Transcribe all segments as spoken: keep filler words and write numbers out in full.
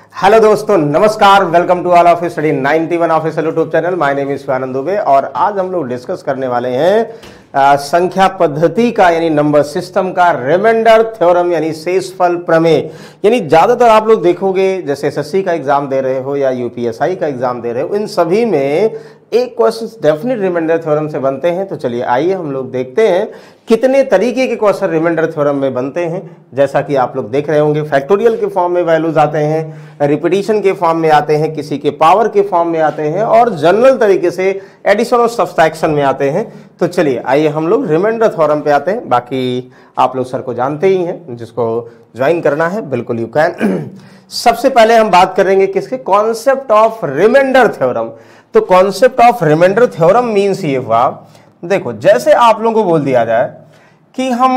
Hello दोस्तों, नमस्कार। Welcome to all of study ninety one official YouTube channel. My name is Shivanand Dubey और आज हम लोग डिस्कस करने वाले हैं आ, संख्या पद्धति का यानी नंबर सिस्टम का रिमाइंडर थ्योरम यानी शेषफल प्रमेय। यानी ज्यादातर आप लोग देखोगे जैसे एसएससी का एग्जाम दे रहे हो या यूपीएसआई का एग्जाम दे रहे हो, इन सभी में एक क्वेश्चन डेफिनेट रिमाइंडर थ्योरम से बनते हैं। तो चलिए आइए हम लोग देखते हैं कितने तरीके के क्वेश्चन रिमाइंडर थ्योरम में बनते हैं। जैसा कि आप लोग देख रहे होंगे, फैक्टोरियल के फॉर्म में वैल्यूज आते हैं, रिपीटिशन के फॉर्म में आते हैं, किसी के पावर के फॉर्म में आते हैं और जनरल तरीके से एडिशन और सब्सट्रैक्शन में आते हैं। तो चलिए आइए हम लोग रिमाइंडर थ्योरम पे आते हैं। बाकी आप लोग सर को जानते ही हैं, जिसको ज्वाइन करना है बिल्कुल यू कैन। सबसे पहले हम बात करेंगे किसके, कॉन्सेप्ट ऑफ रिमाइंडर थ्योरम। तो concept of remainder theorem means ये हुआ, देखो जैसे आप लोगों को बोल दिया जाए कि हम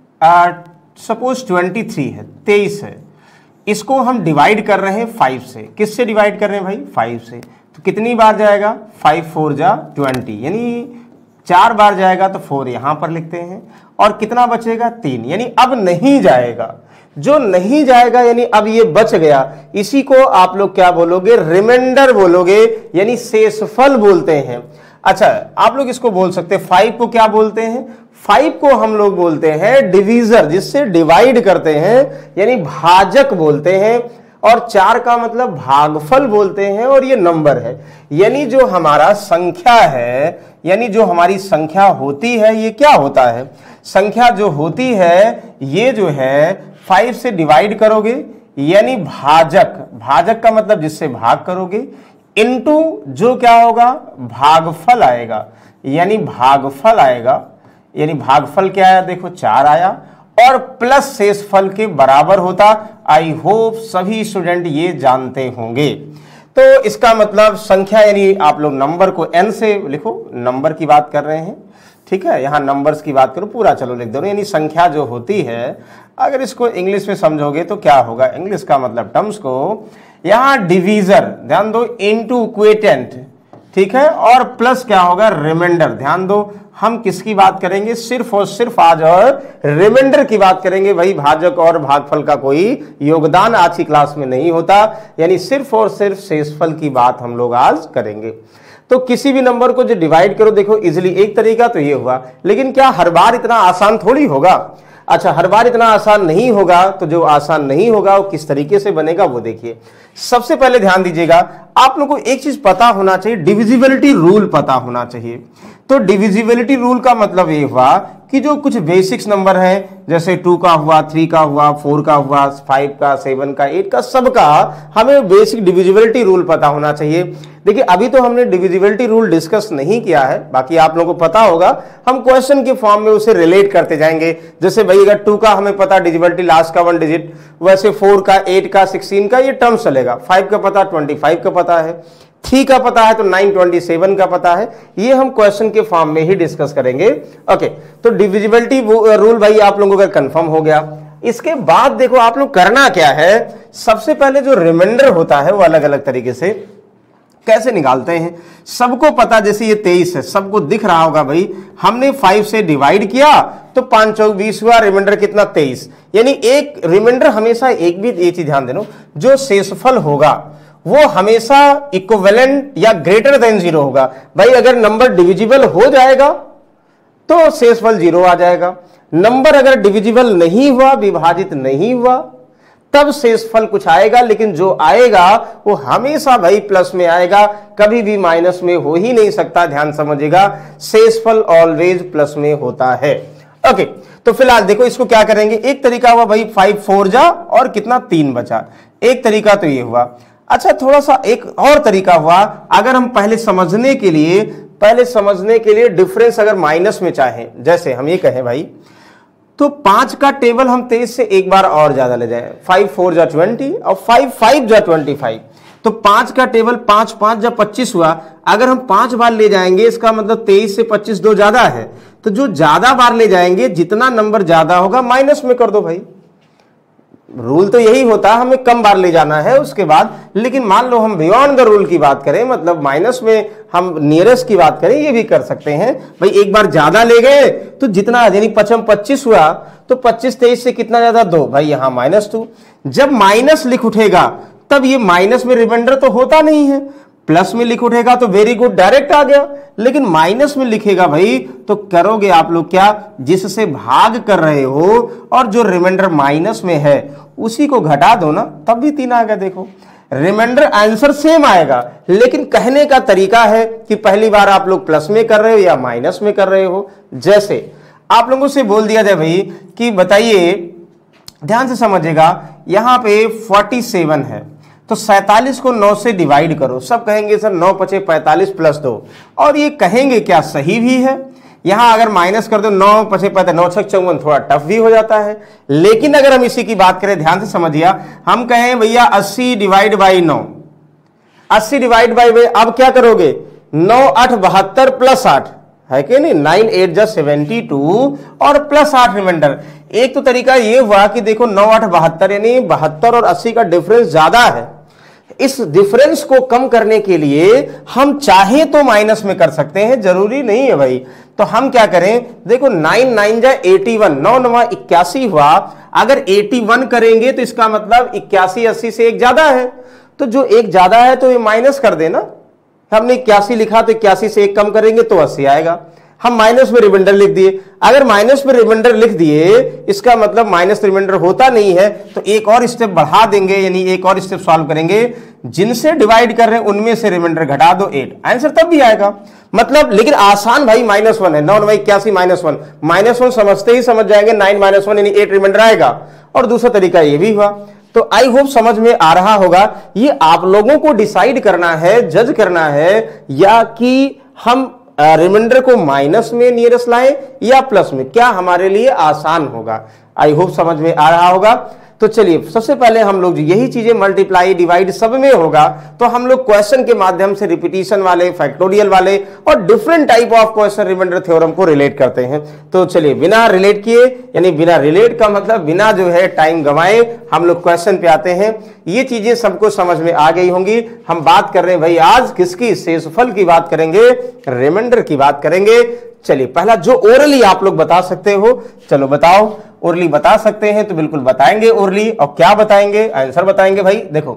सपोज तेईस है, तेईस है, इसको हम डिवाइड कर रहे हैं फाइव से। किससे डिवाइड कर रहे हैं भाई? फाइव से। तो कितनी बार जाएगा? फाइव फोर जा ट्वेंटी, यानी चार बार जाएगा तो फोर यहां पर लिखते हैं और कितना बचेगा? तीन। यानी अब नहीं जाएगा, जो नहीं जाएगा यानी अब ये बच गया, इसी को आप लोग क्या बोलोगे? रिमाइंडर बोलोगे, यानी शेषफल बोलते हैं। अच्छा, आप लोग इसको बोल सकते हैं, फाइव को क्या बोलते हैं? फाइव को हम लोग बोलते हैं डिवीजर, जिससे डिवाइड करते हैं, यानी भाजक बोलते हैं। और चार का मतलब भागफल बोलते हैं और ये नंबर है। यानी जो हमारा संख्या है, यानी जो हमारी संख्या होती है, ये क्या होता है? संख्या जो होती है ये जो है फाइव से डिवाइड करोगे, यानी भाजक, भाजक का मतलब जिससे भाग करोगे, इनटू जो क्या होगा? भागफल आएगा, यानी भागफल आएगा। यानी भागफल क्या आया? देखो चार आया और प्लस शेषफल के बराबर होता। आई होप सभी स्टूडेंट ये जानते होंगे। तो इसका मतलब संख्या, यानी आप लोग नंबर को एन से लिखो, नंबर की बात कर रहे हैं, ठीक है। यहां नंबर्स की बात करो, पूरा चलो लिख दो। यानी संख्या जो होती है, अगर इसको इंग्लिश में समझोगे तो क्या होगा? इंग्लिश का मतलब टर्म्स को, यहां डिवीजर ध्यान दो, इनटू इक्वेटेंट, ठीक है, और प्लस क्या होगा? रिमाइंडर। ध्यान दो, हम किसकी बात करेंगे? सिर्फ और सिर्फ आज और रिमाइंडर की बात करेंगे। वही भाजक और भागफल का कोई योगदान आज की क्लास में नहीं होता, यानी सिर्फ और सिर्फ शेषफल की बात हम लोग आज करेंगे। तो किसी भी नंबर को जो डिवाइड करो, देखो इजिली, एक तरीका तो ये हुआ, लेकिन क्या हर बार इतना आसान थोड़ी होगा? अच्छा, हर बार इतना आसान नहीं होगा, तो जो आसान नहीं होगा वो किस तरीके से बनेगा वो देखिए। सबसे पहले ध्यान दीजिएगा, आप लोगों को एक चीज पता होना चाहिए, डिविजिबिलिटी रूल पता होना चाहिए। तो डिविजिबिलिटी रूल का मतलब ये हुआ कि जो कुछ बेसिक्स नंबर हैं, जैसे टू का हुआ, थ्री का हुआ, फोर का हुआ, फाइव का, सेवन का, एट का, सबका हमें बेसिक डिविजिबिलिटी रूल पता होना चाहिए। देखिए अभी तो हमने डिविजिबिलिटी रूल डिस्कस नहीं किया है, बाकी आप लोगों को पता होगा, हम क्वेश्चन के फॉर्म में उसे रिलेट करते जाएंगे। जैसे भाई अगर टू का हमें पता डिविजिबिलिटी लास्ट का वन डिजिट, वैसे फोर का, एट का, सिक्सटीन का ये टर्म चलेगा। फाइव का पता, ट्वेंटी फाइव का पता है, थ्री का पता है तो नाइन ट्वेंटी सेवन का पता है। ये हम क्वेश्चन के फॉर्म में ही डिस्कस करेंगे। ओके, तो डिविजिबिलिटी रूल भाई आप लोगों का कंफर्म हो गया। इसके बाद देखो आप लोग करना क्या है, सबसे पहले जो रिमाइंडर होता है वो अलग अलग तरीके से कैसे निकालते हैं। सबको पता, जैसे ये तेईस है, सबको दिख रहा होगा भाई, हमने फाइव से डिवाइड किया तो पांच चौक बीस हुआ, रिमाइंडर कितना? तेईस। यानी एक रिमाइंडर हमेशा, एक भी ये चीज ध्यान देना, जो शेषफल होगा वो हमेशा इक्विवेलेंट या ग्रेटर देन जीरो होगा। भाई अगर नंबर डिविजिबल हो जाएगा तो शेषफल जीरो आ जाएगा। नंबर अगर डिविजिबल नहीं हुआ, विभाजित नहीं हुआ, तब शेषफल कुछ आएगा, लेकिन जो आएगा वो हमेशा भाई प्लस में आएगा, कभी भी माइनस में हो ही नहीं सकता। ध्यान समझिएगा, शेषफल ऑलवेज प्लस में होता है। ओके, तो फिलहाल देखो इसको क्या करेंगे। एक तरीका हुआ भाई फाइव फोर जा और कितना? तीन बचा। एक तरीका तो ये हुआ। अच्छा, थोड़ा सा एक और तरीका हुआ, अगर हम पहले समझने के लिए पहले समझने के लिए डिफरेंस अगर माइनस में चाहें, जैसे हम ये कहें भाई, तो पांच का टेबल हम तेईस से एक बार और ज्यादा ले जाएं, फाइव फोर जा ट्वेंटी और फाइव फाइव जा ट्वेंटी फाइव। तो पांच का टेबल पांच पांच जा पच्चीस हुआ। अगर हम पांच बार ले जाएंगे, इसका मतलब तेईस से पच्चीस दो ज्यादा है, तो जो ज्यादा बार ले जाएंगे, जितना नंबर ज्यादा होगा माइनस में कर दो भाई। रूल तो यही होता है, हमें कम बार ले जाना है उसके बाद। लेकिन मान लो हम बियॉन्ड द रूल की बात करें, मतलब माइनस में हम नियरेस्ट की बात करें, ये भी कर सकते हैं भाई। एक बार ज्यादा ले गए तो जितना, यानी पचम पच्चीस हुआ तो पच्चीस तेईस से कितना ज्यादा? दो भाई, यहां माइनस टू। जब माइनस लिख उठेगा तब ये माइनस में रिमाइंडर तो होता नहीं है। प्लस में लिख उठेगा तो वेरी गुड, डायरेक्ट आ गया, लेकिन माइनस में लिखेगा भाई तो करोगे आप लोग क्या, जिससे भाग कर रहे हो और जो रिमाइंडर माइनस में है उसी को घटा दो ना, तब भी तीन आ गया। देखो रिमाइंडर आंसर सेम आएगा, लेकिन कहने का तरीका है कि पहली बार आप लोग प्लस में कर रहे हो या माइनस में कर रहे हो। जैसे आप लोगों से बोल दिया जाए भाई कि बताइए, ध्यान से समझिएगा, यहां पे सैंतालीस है तो सैंतालीस को नौ से डिवाइड करो। सब कहेंगे सर नौ पचे पैंतालीस प्लस दो, और ये कहेंगे क्या सही भी है। यहां अगर माइनस कर दो नौ पचे पैंतालीस, नौ छक चौवन, थोड़ा टफ भी हो जाता है। लेकिन अगर हम इसी की बात करें, ध्यान से समझिए, हम कहें भैया अस्सी डिवाइड बाई नौ, अस्सी डिवाइड बाई, अब क्या करोगे, नौ आठ बहत्तर प्लस आठ है कि नहीं, नाइन एट जा सेवेंटी टू और प्लस आठ रिमाइंडर। एक तो तरीका ये हुआ कि देखो नौ आठ बहत्तर, यानी बहत्तर और अस्सी का डिफरेंस ज्यादा है। इस डिफरेंस को कम करने के लिए हम चाहे तो माइनस में कर सकते हैं, जरूरी नहीं है भाई। तो हम क्या करें, देखो नाइन नाइन जा एटी वन, नौ नवा इक्यासी हुआ। अगर एटी वन करेंगे तो इसका मतलब इक्यासी अस्सी से एक ज्यादा है, तो जो एक ज्यादा है तो ये माइनस कर देना। हमने इक्यासी लिखा तो इक्यासी से एक कम करेंगे तो अस्सी आएगा। हम माइनस में रिमाइंडर लिख दिए। अगर माइनस में रिमाइंडर लिख दिए इसका मतलब माइनस रिमाइंडर होता नहीं है, तो एक और स्टेप बढ़ा देंगे, यानी एक और स्टेप सॉल्व करेंगे। जिनसे डिवाइड कर रहे हैं उनमें से रिमाइंडर घटा दो, एट, आंसर तब भी आएगा। मतलब लेकिन आसान भाई, माइनस वन है, नौ नौ इक्यासी माइनस वन, माइनस वन समझते ही समझ जाएंगे, नाइन माइनस वन यानी एट रिमाइंडर आएगा। और दूसरा तरीका ये भी हुआ। तो आई होप समझ में आ रहा होगा। ये आप लोगों को डिसाइड करना है, जज करना है, या कि हम रिमाइंडर को माइनस में नियरेस्ट लाएं या प्लस में, क्या हमारे लिए आसान होगा। आई होप समझ में आ रहा होगा। तो चलिए सबसे पहले हम लोग यही चीजें मल्टीप्लाई डिवाइड सब में होगा, तो हम लोग क्वेश्चन के माध्यम से रिपीटिशन वाले, फैक्टोरियल वाले और different type of question remainder theorem को रिलेट करते हैं। तो चलिए बिना रिलेट किए, यानी बिना रिलेट का मतलब बिना जो है टाइम गंवाए, हम लोग क्वेश्चन पे आते हैं। ये चीजें सबको समझ में आ गई होंगी। हम बात कर रहे हैं भाई आज किसकी, शेषफल की बात करेंगे, रिमाइंडर की बात करेंगे। चलिए पहला जो ओरली आप लोग बता सकते हो, चलो बताओ। ओरली बता सकते हैं तो बिल्कुल बताएंगे ओरली। और क्या बताएंगे, आंसर बताएंगे भाई। देखो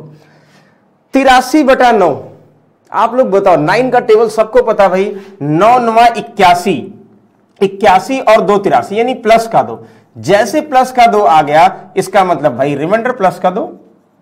तिरासी बटा नौ, आप लोग बताओ, नाइन का टेबल सबको पता भाई, नौ नवा इक्यासी, इक्यासी और दो तिरासी, यानी प्लस का दो। जैसे प्लस का दो आ गया इसका मतलब भाई रिमाइंडर प्लस का दो,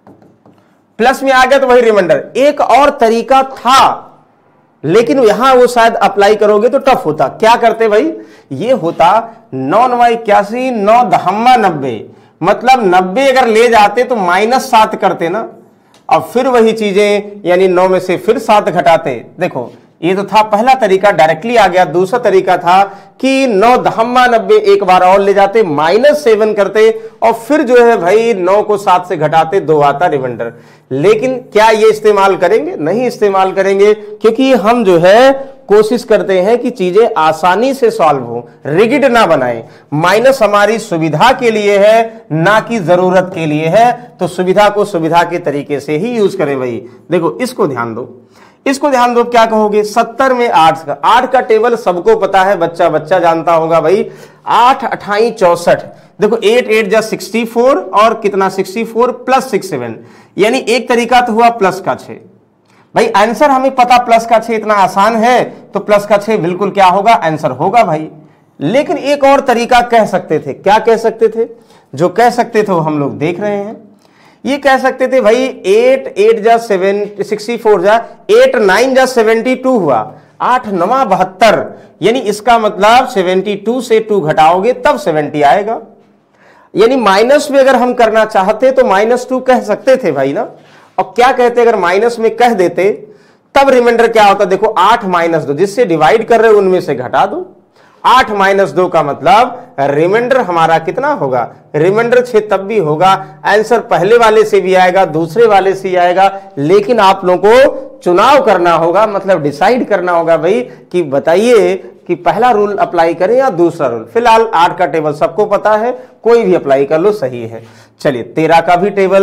प्लस में आ गया तो भाई रिमाइंडर। एक और तरीका था लेकिन यहां वो शायद अप्लाई करोगे तो टफ होता। क्या करते भाई, ये होता नौ नवा इक्यासी, नौ दहम्मा नब्बे, मतलब नब्बे अगर ले जाते तो माइनस सात करते ना, अब फिर वही चीजें, यानी नौ में से फिर सात घटाते। देखो ये तो था पहला तरीका, डायरेक्टली आ गया। दूसरा तरीका था कि नौ दहम्मा नब्बे एक बार और ले जाते, माइनस सेवन करते, और फिर जो है भाई नौ को सात से घटाते, दो आता रिमाइंडर। लेकिन क्या ये इस्तेमाल करेंगे, नहीं इस्तेमाल करेंगे, क्योंकि हम जो है कोशिश करते हैं कि चीजें आसानी से सॉल्व हो, रिगिड ना बनाए। माइनस हमारी सुविधा के लिए है, ना कि जरूरत के लिए है। तो सुविधा को सुविधा के तरीके से ही यूज करें भाई। देखो इसको ध्यान दो, इसको ध्यान दो, क्या कहोगे, सत्तर में आठ का, आठ का टेबल सबको पता है, बच्चा बच्चा जानता होगा भाई। आठ अठाई चौसठ, देखो एट एट जा सिक्सटी फोर और कितना sixty four plus six seven, यानी एक तरीका तो हुआ प्लस का छह। भाई आंसर हमें पता प्लस का छह इतना आसान है, तो प्लस का छह बिल्कुल क्या होगा, आंसर होगा भाई। लेकिन एक और तरीका कह सकते थे, क्या कह सकते थे, जो कह सकते थे वो हम लोग देख रहे हैं। ये कह सकते थे भाई एट एट जा सेवन सिक्सटी फोर जा एट नाइन जा सेवेंटी टू हुआ, आठ नवा बहत्तर, यानी इसका मतलब सेवेंटी टू से टू घटाओगे तब सेवेंटी आएगा। यानी माइनस में अगर हम करना चाहते तो माइनस टू कह सकते थे भाई ना। और क्या कहते, अगर माइनस में कह देते तब रिमाइंडर क्या होता, देखो आठ माइनस दो, जिससे डिवाइड कर रहे हो उनमें से घटा दो। आठ माइनस दो का मतलब रिमाइंडर हमारा कितना होगा, रिमाइंडर छह तब भी होगा। आंसर पहले वाले से भी आएगा, दूसरे वाले से आएगा, लेकिन आप लोगों को चुनाव करना होगा, मतलब डिसाइड करना होगा भाई कि बताइए कि पहला रूल अप्लाई करें या दूसरा रूल। फिलहाल आठ का टेबल सबको पता है, कोई भी अप्लाई कर लो, सही है। चलिए तेरह का भी टेबल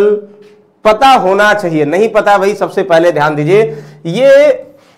पता होना चाहिए, नहीं पता भाई सबसे पहले ध्यान दीजिए, ये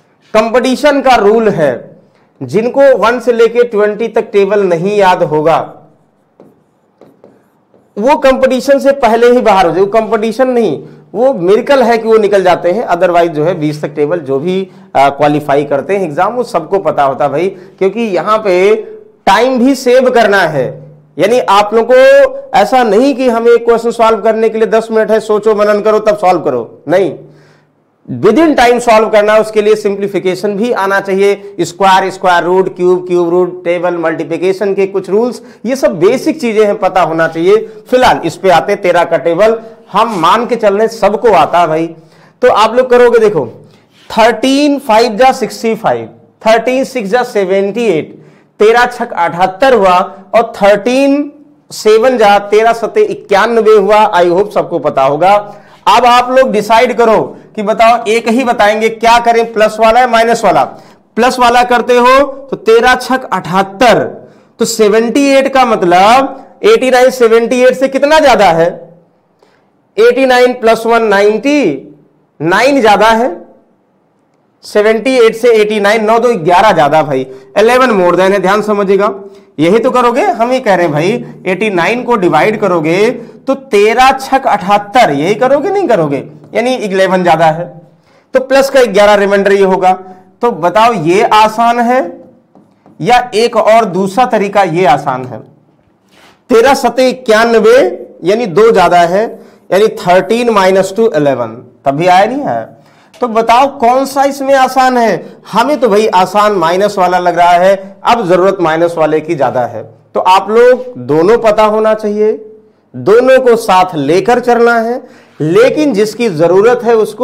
कंपटीशन का रूल है। जिनको वन से लेके ट्वेंटी तक टेबल नहीं याद होगा वो कंपटीशन से पहले ही बाहर हो जाए। वो कंपटीशन नहीं, वो मिरेकल है कि वो निकल जाते हैं, अदरवाइज जो है बीस तक टेबल जो भी क्वालिफाई करते हैं एग्जाम वो सबको पता होता भाई, क्योंकि यहाँ पे टाइम भी सेव करना है। यानी आप लोगों को ऐसा नहीं कि हमें एक क्वेश्चन सॉल्व करने के लिए दस मिनट है, सोचो मनन करो तब सॉल्व करो, नहीं, विद इन टाइम सॉल्व करना। उसके लिए सिंप्लीफिकेशन भी आना चाहिए, square square root, cube cube root, table multiplication के कुछ रूल्स, ये सब बेसिक चीजें हैं, पता होना चाहिए। फिलहाल इस पे आते, तेरह का टेबल हम मान के चल रहे सबको आता है भाई। तो आप लोग करोगे, देखो थर्टीन फाइव जा सिक्सटी फाइव, थर्टीन सिक्स जा सेवेंटी एट, तेरह छक अठहत्तर हुआ, और थर्टीन सेवन जा तेरह सत्ते इक्यानवे हुआ। आई होप सबको पता होगा। अब आप लोग डिसाइड करो कि बताओ, एक ही बताएंगे क्या करें, प्लस वाला या माइनस वाला। प्लस वाला करते हो तो तेरह छक अठहत्तर, तो अठहत्तर का मतलब नवासी, अठहत्तर से कितना ज्यादा है, नवासी प्लस वन नाइन्टी, नाइन ज्यादा है, अठहत्तर से नवासी, नौ दो ग्यारह ज्यादा भाई, ग्यारह मोर देन है, ध्यान समझिएगा। यही तो करोगे, हम ही कह रहे हैं भाई, नवासी को डिवाइड करोगे तो तेरह छक अठहत्तर, यही करोगे नहीं करोगे, यानी ग्यारह ज्यादा है, तो प्लस का ग्यारह रिमाइंडर ये होगा। तो बताओ ये आसान है या एक और दूसरा तरीका ये आसान है। तेरह सत्ते इक्यानवे यानी दो ज्यादा है, यानी थर्टीन माइनस टू इलेवन, तब भी आया नहीं है। तो बताओ कौन सा इसमें आसान है। हमें तो भाई आसान माइनस वाला लग रहा है, अब जरूरत माइनस वाले की ज्यादा है। तो आप लोग दोनों पता होना चाहिए, दोनों को साथ लेकर चलना है, लेकिन जिसकी जरूरत है उसको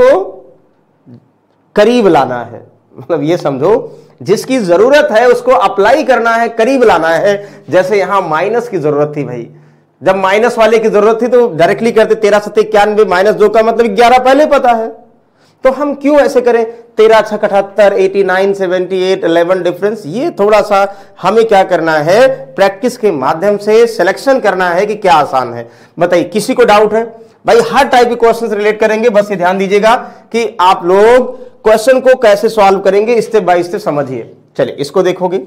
करीब लाना है। मतलब ये समझो, जिसकी जरूरत है उसको अप्लाई करना है, करीब लाना है। जैसे यहां माइनस की जरूरत थी भाई, जब माइनस वाले की जरूरत थी तो डायरेक्टली करते, तेरह सत्ते इक्यानवे माइनस दो का मतलब ग्यारह, पहले पता है। तो हम क्यों ऐसे करें, तेरह छक अठहत्तर, eighty nine, seventy eight, eleven difference. ये थोड़ा सा हमें क्या करना है, प्रैक्टिस के माध्यम से सिलेक्शन करना है कि क्या आसान है। बताइए, किसी को डाउट है भाई? हर टाइप के क्वेश्चन रिलेट करेंगे, बस ये ध्यान दीजिएगा कि आप लोग क्वेश्चन को कैसे सॉल्व करेंगे, स्टेप बाय स्टेप समझिए। चलिए इसको देखोगे,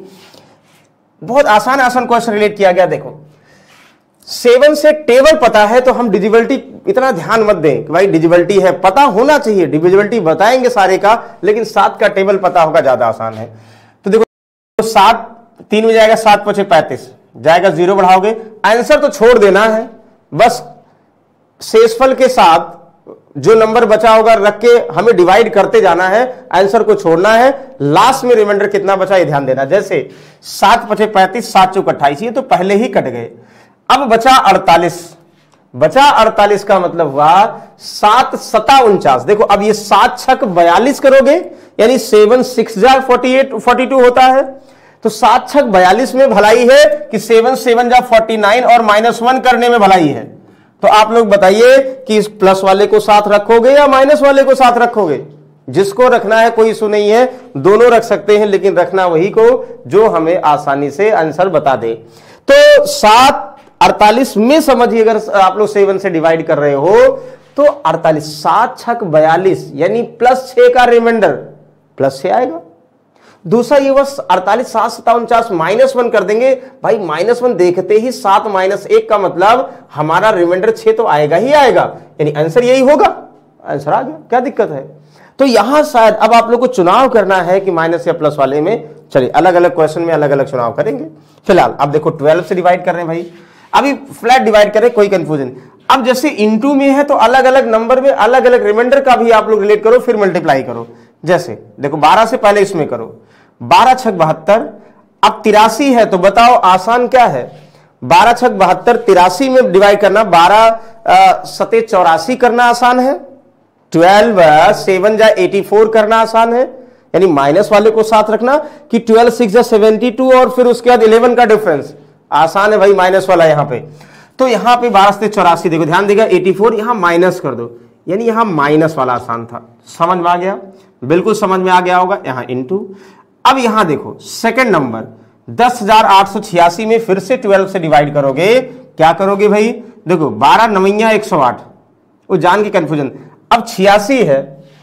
बहुत आसान आसान क्वेश्चन रिलेट किया गया। देखो, सेवन से टेबल पता है तो हम डिविजिबिलिटी इतना ध्यान मत दें कि भाई डिविजिबिलिटी है, पता होना चाहिए, डिविजिबिलिटी बताएंगे सारे का, लेकिन सात का टेबल पता होगा, ज्यादा आसान है। तो देखो, सात तीन में जाएगा, सात पचे पैंतीस जाएगा, जीरो बढ़ाओगे, आंसर तो छोड़ देना है, बस शेषफल के साथ जो नंबर बचा होगा रख के हमें डिवाइड करते जाना है, आंसर को छोड़ना है। लास्ट में रिमाइंडर कितना बचा ये ध्यान देना। जैसे सात पचे पैंतीस, सात चौक अट्ठाईस, ये तो पहले ही कट गए। अब बचा अड़तालीस, बचा अड़तालीस का मतलब हुआ सात सता उनचास। देखो अब ये सात छक बयालीस करोगे, यानी सेवन सिक्स जा फोर्टी एट फोर्टी टू होता है। तो सात छक बयालीस में भलाई है कि सेवन सेवन जा फोर्टी नाइन और माइनस वन करने में भलाई है। तो आप लोग बताइए कि इस प्लस वाले को साथ रखोगे या माइनस वाले को साथ रखोगे। जिसको रखना है कोई इशू नहीं है, दोनों रख सकते हैं, लेकिन रखना वही को जो हमें आसानी से आंसर बता दे। तो सात अड़तालीस में समझिए, अगर आप लोग सेवन से डिवाइड कर रहे हो तो अड़तालीस, सात छक बयालीस यानी प्लस छह का रिमाइंडर प्लस छह आएगा। दूसरा ये बस अड़तालीस, सात सता उनचास माइनस वन कर देंगे भाई, माइनस वन देखते ही सात माइनस एक का मतलब हमारा रिमाइंडर छह तो आएगा ही आएगा, यानी आंसर यही होगा। आंसर आ गया, क्या दिक्कत है। तो यहां शायद अब आप लोग को चुनाव करना है कि माइनस या प्लस वाले में। चलिए अलग अलग क्वेश्चन में अलग अलग चुनाव करेंगे। फिलहाल अब देखो ट्वेल्व से डिवाइड कर रहे हैं भाई, अभी फ्लैट डिवाइड करें, कोई कंफ्यूजन। अब जैसे इनटू में है तो अलग अलग नंबर में अलग अलग रिमाइंडर का भी आप लोग रिलेट करो, फिर मल्टीप्लाई करो। जैसे देखो बारह से पहले इसमें करो, बारह छक बहत्तर। अब तिरासी है तो बताओ आसान क्या है, बारह छक बहत्तर तिरासी में डिवाइड करना, बारह सते चौरासी करना आसान है, ट्वेल्व सेवन जा एटी फोर करना आसान है, यानी माइनस वाले को साथ रखना कि ट्वेल्व सिक्स जा सेवेंटी टू और फिर उसके बाद इलेवन का डिफरेंस आसान है भाई, माइनस वाला यहां पे। तो यहां पे बारह से चौरासी, देखो ध्यान देगा, एटी फोर यहां माइनस कर दो, यानी यहां माइनस वाला आसान था। समझ में आ गया, बिल्कुल समझ में आ गया होगा। यहां इनटू, अब यहां देखो सेकंड नंबर दस हजार आठ सौ छियासी में फिर से ट्वेल्व से डिवाइड करोगे, क्या करोगे भाई, देखो बारह नवैया एक सौ आठ, वो जान की कंफ्यूजन। अब छियासी है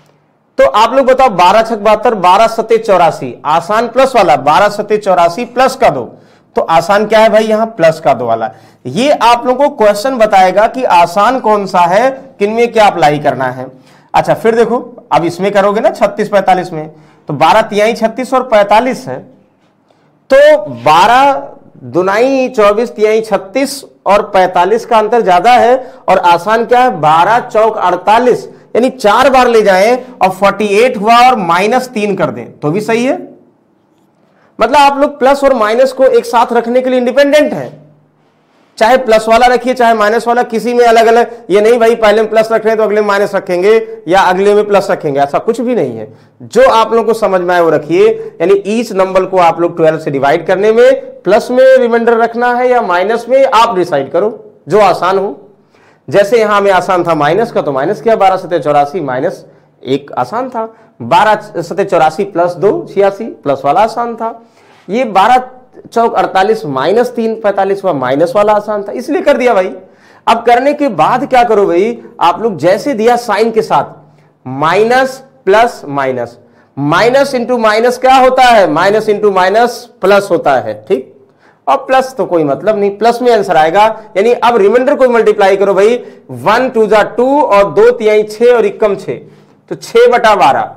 तो आप लोग बताओ, बारह छक बहत्तर, बारह सते चौरासी आसान प्लस वाला, बारह सते चौरासी प्लस का दो, तो आसान क्या है भाई, यहां प्लस का दो वाला। ये आप लोगों को क्वेश्चन बताएगा कि आसान कौन सा है, किनमें क्या अप्लाई करना है। अच्छा फिर देखो, अब इसमें करोगे ना छत्तीस पैंतालीस में, तो बारह तिहाई छत्तीस और पैंतालीस है, तो बारह दुनाई चौबीस तिहाई छत्तीस और पैंतालीस का अंतर ज्यादा है, और आसान क्या है, बारह चौक अड़तालीस, यानी चार बार ले जाएं और अड़तालीस हुआ और माइनस तीन कर दें तो भी सही है। मतलब आप लोग प्लस और माइनस को एक साथ रखने के लिए इंडिपेंडेंट है, चाहे प्लस वाला रखिए चाहे माइनस वाला, किसी में अलग अलग, ये नहीं भाई पहले में प्लस रख रहे हैं तो अगले में माइनस रखेंगे या अगले में प्लस रखेंगे, ऐसा कुछ भी नहीं है। जो आप लोगों को समझ में आए वो रखिए। यानी ईच नंबर को आप लोग ट्वेल्व से डिवाइड करने में प्लस में रिमाइंडर रखना है या माइनस में, आप डिसाइड करो जो आसान हो। जैसे यहां में आसान था माइनस का, तो माइनस किया, बारह सत्तर चौरासी माइनस एक आसान था, बारह सत्तर चौरासी प्लस दो छियासी प्लस वाला आसान था, ये बारह चौक अड़तालीस माइनस तीन पैंतालीस हुआ माइनस वाला आसान था, इसलिए कर दिया भाई। अब करने के बाद क्या करो भाई, आप लोग जैसे दिया साइन के साथ, minus plus minus, minus into minus क्या होता है, माइनस इंटू माइनस प्लस होता है, ठीक। और प्लस तो कोई मतलब नहीं, प्लस में आंसर आएगा। यानी अब रिमाइंडर को मल्टीप्लाई करो भाई, वन टू जा टू और दो तिहाई छह और इक्कम छह, तो छह बटा बारह,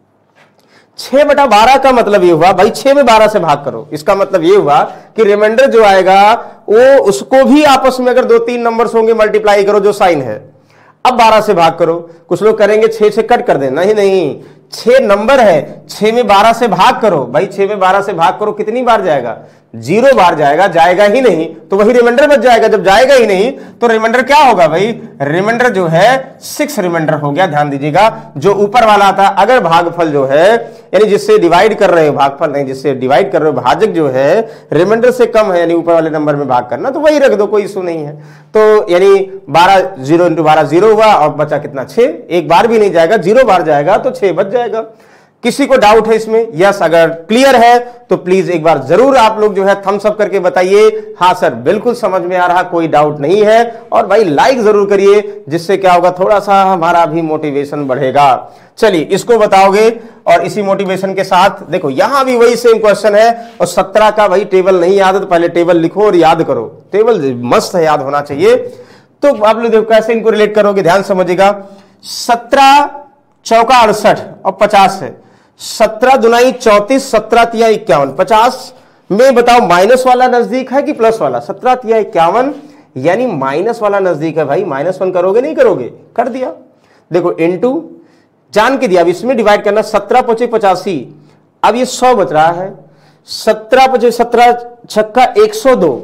छह बटा बारह का मतलब ये हुआ भाई छह में बारह से भाग करो, इसका मतलब ये हुआ कि रिमाइंडर जो आएगा वो उसको भी आपस में अगर दो तीन नंबर्स होंगे मल्टीप्लाई करो जो साइन है, अब बारह से भाग करो। कुछ लोग करेंगे छह से कट कर देना, नहीं नहीं, छह नंबर है, छह में बारह से भाग करो भाई, छह में बारह से भाग करो, कितनी बार जाएगा, जीरो बार जाएगा, जाएगा ही नहीं तो वही रिमाइंडर बच जाएगा। जब जाएगा ही नहीं तो रिमाइंडर क्या होगा भाई, रिमाइंडर जो है सिक्स रिमाइंडर हो गया। ध्यान दीजिएगा, जो ऊपर वाला था, अगर भागफल जो है यानी जिससे डिवाइड कर रहे हो, भागफल नहीं जिससे डिवाइड कर रहे हो, भाजक जो है रिमाइंडर से कम है यानी ऊपर वाले नंबर में भाग करना, तो वही रख दो, कोई इशू नहीं है। तो यानी बारह जीरो इंटू बारह जीरो हुआ और बचा कितना, छह, एक बार भी नहीं जाएगा, जीरो बार जाएगा तो छह बच जाएगा। किसी को डाउट है इसमें? यस, अगर क्लियर है तो प्लीज एक बार जरूर आप लोग जो है थम्स अप करके बताइए, हाँ सर बिल्कुल समझ में आ रहा, कोई डाउट नहीं है। और भाई लाइक जरूर करिए, जिससे क्या होगा, थोड़ा सा हमारा भी मोटिवेशन बढ़ेगा। चलिए इसको बताओगे, और इसी मोटिवेशन के साथ देखो यहां भी वही सेम क्वेश्चन है, और सत्रह का भाई टेबल नहीं याद है तो पहले टेबल लिखो और याद करो, टेबल मस्त है, याद होना चाहिए। तो आप लोग देखो कैसे इनको रिलेट करोगे, ध्यान समझिएगा। सत्रह चौका अड़सठ और पचास है, सत्रह दुनाई चौतीस, सत्रह तिया इक्यावन, पचास में बताओ माइनस वाला नजदीक है कि प्लस वाला, सत्रह तिया इक्यावन यानी माइनस वाला नजदीक है भाई। माइनस वन करोगे नहीं करोगे, कर दिया। देखो इनटू जान के दिया, अब इसमें डिवाइड करना, सत्रह पचे पचासी, अब ये सौ बच रहा है, सत्रह पचे सत्रह छक्का एक सौ दो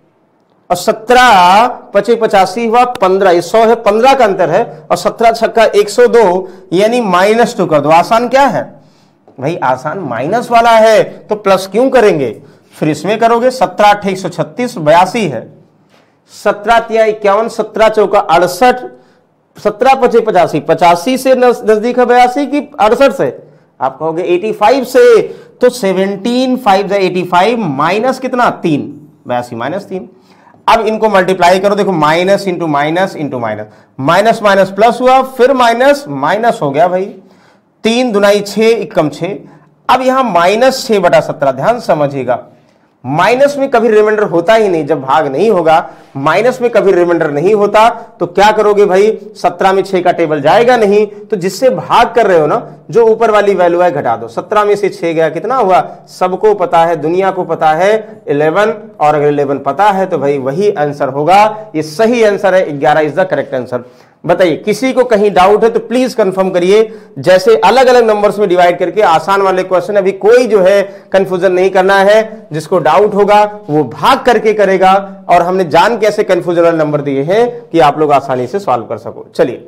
और सत्रह पचे पचासी हुआ पंद्रह, ये सौ है, पंद्रह का अंतर है, और सत्रह छक्का एक सौ दो यानी माइनस टू कर दो। आसान क्या है भाई, आसान माइनस वाला है तो प्लस क्यों करेंगे, फिर इसमें करोगे, सत्रह अट्ठे एक सौ छत्तीस बयासी है, सत्रह तिया इक्यावन, सत्रह चौका अड़सठ, सत्रह पचे पचासी, पचासी से नजदीक है बयासी की अड़सठ से, आप कहोगे पचासी से, तो seventeen five eighty five minus कितना तीन, बयासी माइनस तीन। अब इनको मल्टीप्लाई करो, देखो minus into minus into minus, minus minus plus हुआ, फिर माइनस माइनस हो गया भाई, तीन दुनाई छह इक्कम छह। अब यहां माइनस छह बटा सत्रह, ध्यान समझिएगा, माइनस में कभी रिमाइंडर होता ही नहीं, जब भाग नहीं होगा माइनस में कभी रिमाइंडर नहीं होता, तो क्या करोगे भाई, सत्रह में छह का टेबल जाएगा नहीं, तो जिससे भाग कर रहे हो ना, जो ऊपर वाली वैल्यू है घटा दो, सत्रह में से छह गया कितना हुआ, सबको पता है, दुनिया को पता है इलेवन, और अगर इलेवन पता है तो भाई वही आंसर होगा, ये सही आंसर है, ग्यारह इज द करेक्ट आंसर। बताइए किसी को कहीं डाउट है तो प्लीज कंफर्म करिए। जैसे अलग अलग नंबर्स में डिवाइड करके आसान वाले क्वेश्चन, अभी कोई जो है कंफ्यूजन नहीं करना है, जिसको डाउट होगा वो भाग करके करेगा, और हमने जान के ऐसे कंफ्यूजन वाले नंबर दिए हैं कि आप लोग आसानी से सॉल्व कर सको। चलिए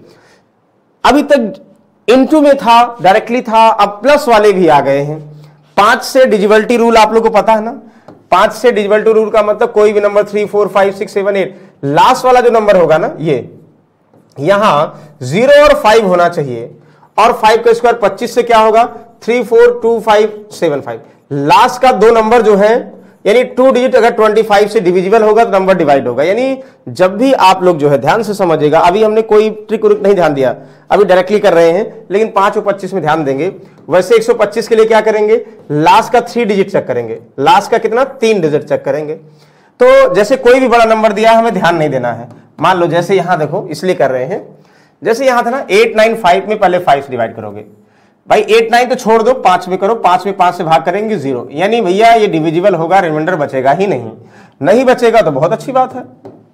अभी तक इनटू में था, डायरेक्टली था, अब प्लस वाले भी आ गए हैं। पांच से डिविजिबिलिटी रूल आप लोग को पता है ना, पांच से डिविजिबिलिटी रूल का मतलब कोई भी number three four five six seven eight, last वाला जो नंबर होगा ना, ये यहां जीरो और फाइव होना चाहिए, और फाइव का स्क्वायर पच्चीस से क्या होगा, three four two five seven five. Last का दो नंबर जो है यानी टू डिजिट अगर पच्चीस से डिविजिबल होगा तो नंबर डिवाइड होगा। यानी जब भी आप लोग जो है ध्यान से समझिएगा, अभी हमने कोई ट्रिक उरिक नहीं ध्यान दिया, अभी डायरेक्टली कर रहे हैं, लेकिन पांच और पच्चीस में ध्यान देंगे। वैसे एक सौ पच्चीस के लिए क्या करेंगे, लास्ट का थ्री डिजिट चेक करेंगे, लास्ट का कितना, तीन डिजिट चेक करेंगे। तो जैसे कोई भी बड़ा नंबर दिया हमें ध्यान नहीं देना है। मान लो जैसे यहां देखो, इसलिए कर रहे हैं, जैसे यहां था ना एट नाइन फाइव में पहले फाइव से डिवाइड करोगे भाई, एट नाइन तो छोड़ दो, पांच में करो, पांच में पांच से भाग करेंगे जीरो, यानी भैया ये डिविजिबल होगा, रिमाइंडर बचेगा ही नहीं। नहीं बचेगा तो बहुत अच्छी बात है।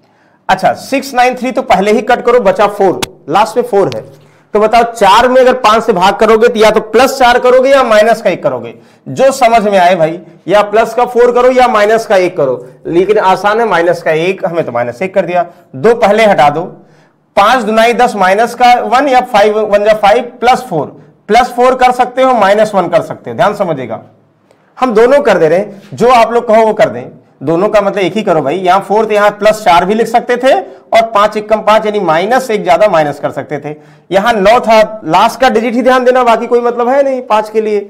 अच्छा सिक्स नाइन थ्री तो पहले ही कट करो, बचा फोर, लास्ट में फोर है। तो बताओ चार में अगर पांच से भाग करोगे तो या तो प्लस चार करोगे या माइनस का एक करोगे, जो समझ में आए भाई, या प्लस का फोर करो या माइनस का एक करो, लेकिन आसान है माइनस का एक, हमें तो माइनस एक कर दिया। दो पहले हटा दो, पांच दुनाई दस माइनस का वन, या फाइव वन जा five plus four, plus four कर सकते हो, माइनस वन कर सकते हो, ध्यान समझिएगा। हम दोनों कर दे रहे हैं, जो आप लोग कहो वो कर दें, दोनों का मतलब एक ही करो भाई। यहां फोर थे, यहां प्लस चार भी लिख सकते थे, और पांच एक कम पांच यानी माइनस एक ज्यादा माइनस कर सकते थे। यहां नौ था, लास्ट का डिजिट ही ध्यान देना, बाकी कोई मतलब है नहीं। पांच के लिए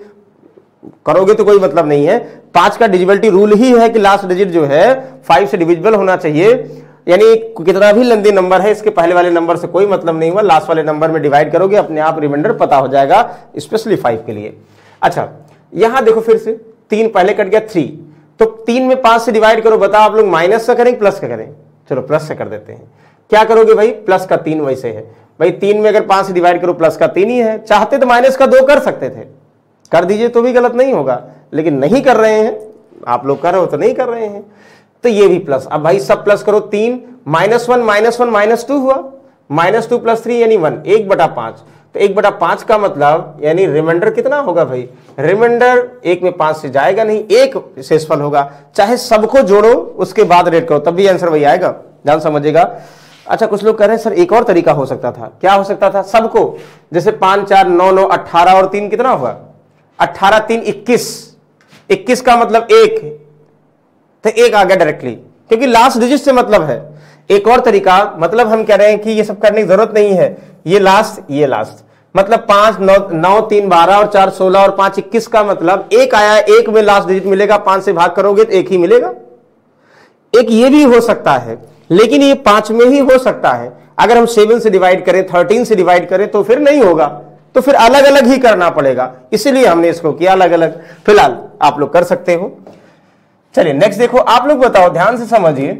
करोगे तो कोई मतलब नहीं है। पांच का डिजिबिलिटी रूल ही है कि लास्ट डिजिट जो है फाइव से डिविजिबल होना चाहिए, यानी कितना भी लंबी नंबर है इसके पहले वाले नंबर से कोई मतलब नहीं हुआ, लास्ट वाले नंबर में डिवाइड करोगे अपने आप रिमाइंडर पता हो जाएगा, स्पेशली फाइव के लिए। अच्छा यहां देखो फिर से तीन पहले कट गया, थ्री, तो तीन में पांच से डिवाइड करो, बताओ आप लोग माइनस का करें प्लस का करें, चलो प्लस से कर देते हैं। क्या करोगे भाई, प्लस का तीन वैसे है भाई, तीन में अगर पांच से डिवाइड करो प्लस का तीन ही है, चाहते तो माइनस का दो कर सकते थे, कर दीजिए तो भी गलत नहीं होगा, लेकिन नहीं कर रहे हैं, आप लोग कर रहे हो तो नहीं कर रहे हैं, तो ये भी प्लस। अब भाई सब प्लस करो, तीन minus one minus one minus two हुआ, माइनस टू प्लस थ्री यानी वन, एक बटा पांच, तो एक बटा पांच का मतलब यानी रिमाइंडर कितना होगा भाई, रिमाइंडर एक में पांच से जाएगा नहीं, एक शेषफल होगा, चाहे सबको जोड़ो उसके बाद रेड करो तब भी आंसर वही आएगा, ध्यान समझिएगा। अच्छा कुछ लोग कह रहे हैं सर एक और तरीका हो सकता था, क्या हो सकता था, सबको जैसे पांच चार नौ नौ अट्ठारह और तीन कितना हुआ, अट्ठारह तीन इक्कीस, इक्कीस का मतलब एक, तो एक आ गया डायरेक्टली, क्योंकि लास्ट डिजिट से मतलब है। एक और तरीका, मतलब हम कह रहे हैं कि ये सब करने की जरूरत नहीं है, ये लास्ट ये लास्ट, मतलब पांच नौ नौ तीन बारह और चार सोलह और पांच इक्कीस का मतलब एक आया, एक में लास्ट डिजिट मिलेगा, पांच से भाग करोगे तो एक ही मिलेगा। एक ये भी हो सकता है, लेकिन ये पांच में ही हो सकता है। अगर हम सेवन से डिवाइड करें, थर्टीन से डिवाइड करें तो फिर नहीं होगा, तो फिर अलग अलग ही करना पड़ेगा, इसीलिए हमने इसको किया अलग अलग। फिलहाल आप लोग कर सकते हो। चलिए नेक्स्ट देखो, आप लोग बताओ, ध्यान से समझिए।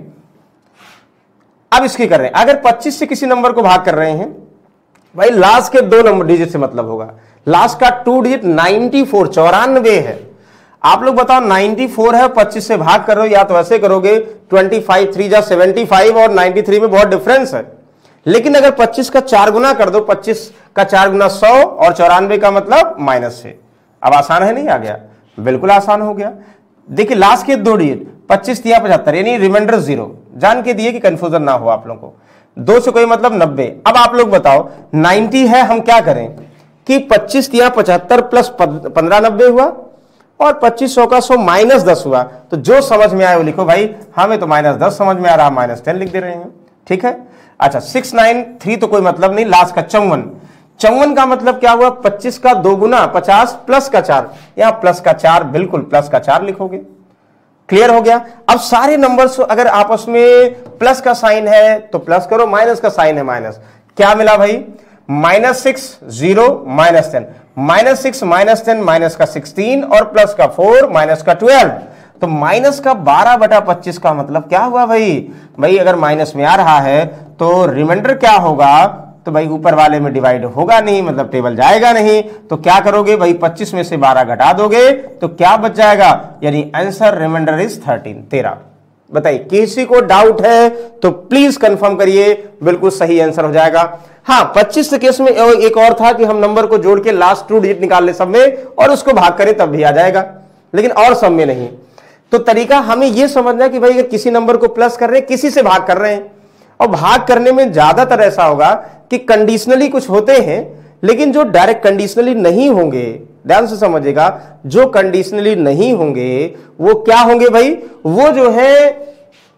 अब इसकी कर रहे हैं, अगर पच्चीस से किसी नंबर को भाग कर रहे हैं भाई, लास्ट के दो नंबर डिजिट से मतलब होगा, लास्ट का टू डिजिट नाइन्टी फोर चौरानवे है। आप लोग बताओ नाइन्टी फोर है, पच्चीस से भाग करो, या तो ऐसे करोगे ट्वेंटी फाइव थ्री जा सेवेंटी फाइव और नाइन्टी थ्री में बहुत डिफरेंस है। लेकिन अगर पच्चीस का चार गुना कर दो, पच्चीस का चार गुना सौ और चौरानवे का मतलब माइनस से, अब आसान है नहीं, आ गया बिल्कुल आसान हो गया। देखिए लास्ट के दो डिजिट, पच्चीस तिया पचहत्तर यानी रिमाइंडर जीरो, जान के दिए कि कंफ्यूजन ना हो आप लोगों को, दो से कोई मतलब नब्बे। अब आप लोग बताओ नब्बे है, हम क्या करें कि पच्चीस तिया पचहत्तर प्लस पंद्रह नब्बे हुआ, और पच्चीस सौ का सौ माइनस दस हुआ, तो जो समझ में आए वो लिखो भाई, हमें तो माइनस दस समझ में आ रहा, माइनस टेन लिख दे रहे हैं, ठीक है। अच्छा सिक्स नाइन थ्री तो कोई मतलब नहीं, लास्ट का चौवन, चौवन का मतलब क्या हुआ, पच्चीस का दो गुना पचास प्लस का चार, यहां प्लस का चार, बिल्कुल प्लस का चार लिखोगे, क्लियर हो गया। अब सारे नंबर्स अगर आपस में प्लस का साइन है तो प्लस करो, माइनस का साइन है माइनस, क्या मिला भाई, minus six zero minus ten, minus six minus ten minus का सिक्सटीन और प्लस का फोर माइनस का ट्वेल्व, तो माइनस का बारह बटा पच्चीस का मतलब क्या हुआ भाई, भाई अगर माइनस में आ रहा है तो रिमाइंडर क्या होगा, तो भाई ऊपर वाले में डिवाइड होगा नहीं, मतलब टेबल जाएगा नहीं, तो क्या करोगे भाई, पच्चीस में से बारह घटा दोगे तो क्या बच जाएगा, यानी आंसर रिमाइंडर इज थर्टीन, तेरह। बताइए किसी को डाउट है तो प्लीज कंफर्म करिए, बिल्कुल सही आंसर हो जाएगा। हाँ पच्चीस के केस में एक और था कि हम नंबर को जोड़ के लास्ट टू डिजिट निकाल ले सब में और उसको भाग करें तब भी आ जाएगा, लेकिन और सब में नहीं। तो तरीका हमें यह समझना है कि भाई अगर किसी नंबर को प्लस कर रहे हैं, किसी से भाग कर रहे हैं, और भाग करने में ज्यादातर ऐसा होगा कि कंडीशनली कुछ होते हैं, लेकिन जो डायरेक्ट कंडीशनली नहीं होंगे, ध्यान से समझिएगा, जो कंडीशनली नहीं होंगे वो क्या होंगे भाई, वो जो है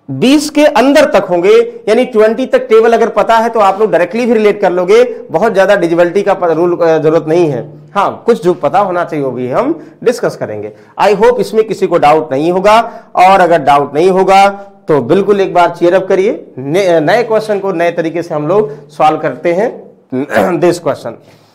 बीस के अंदर तक होंगे, यानी बीस तक टेबल अगर पता है तो आप लोग डायरेक्टली भी रिलेट कर लोगे, बहुत ज्यादा डिविजिबिलिटी का रूल जरूरत नहीं है। हाँ, कुछ जो पता होना चाहिए वो भी हम डिस्कस करेंगे। आई होप इसमें किसी को डाउट नहीं होगा, और अगर डाउट नहीं होगा तो बिल्कुल एक बार चीयर अप करिए। नए क्वेश्चन को नए तरीके से हम लोग सॉल्व करते हैं। This question,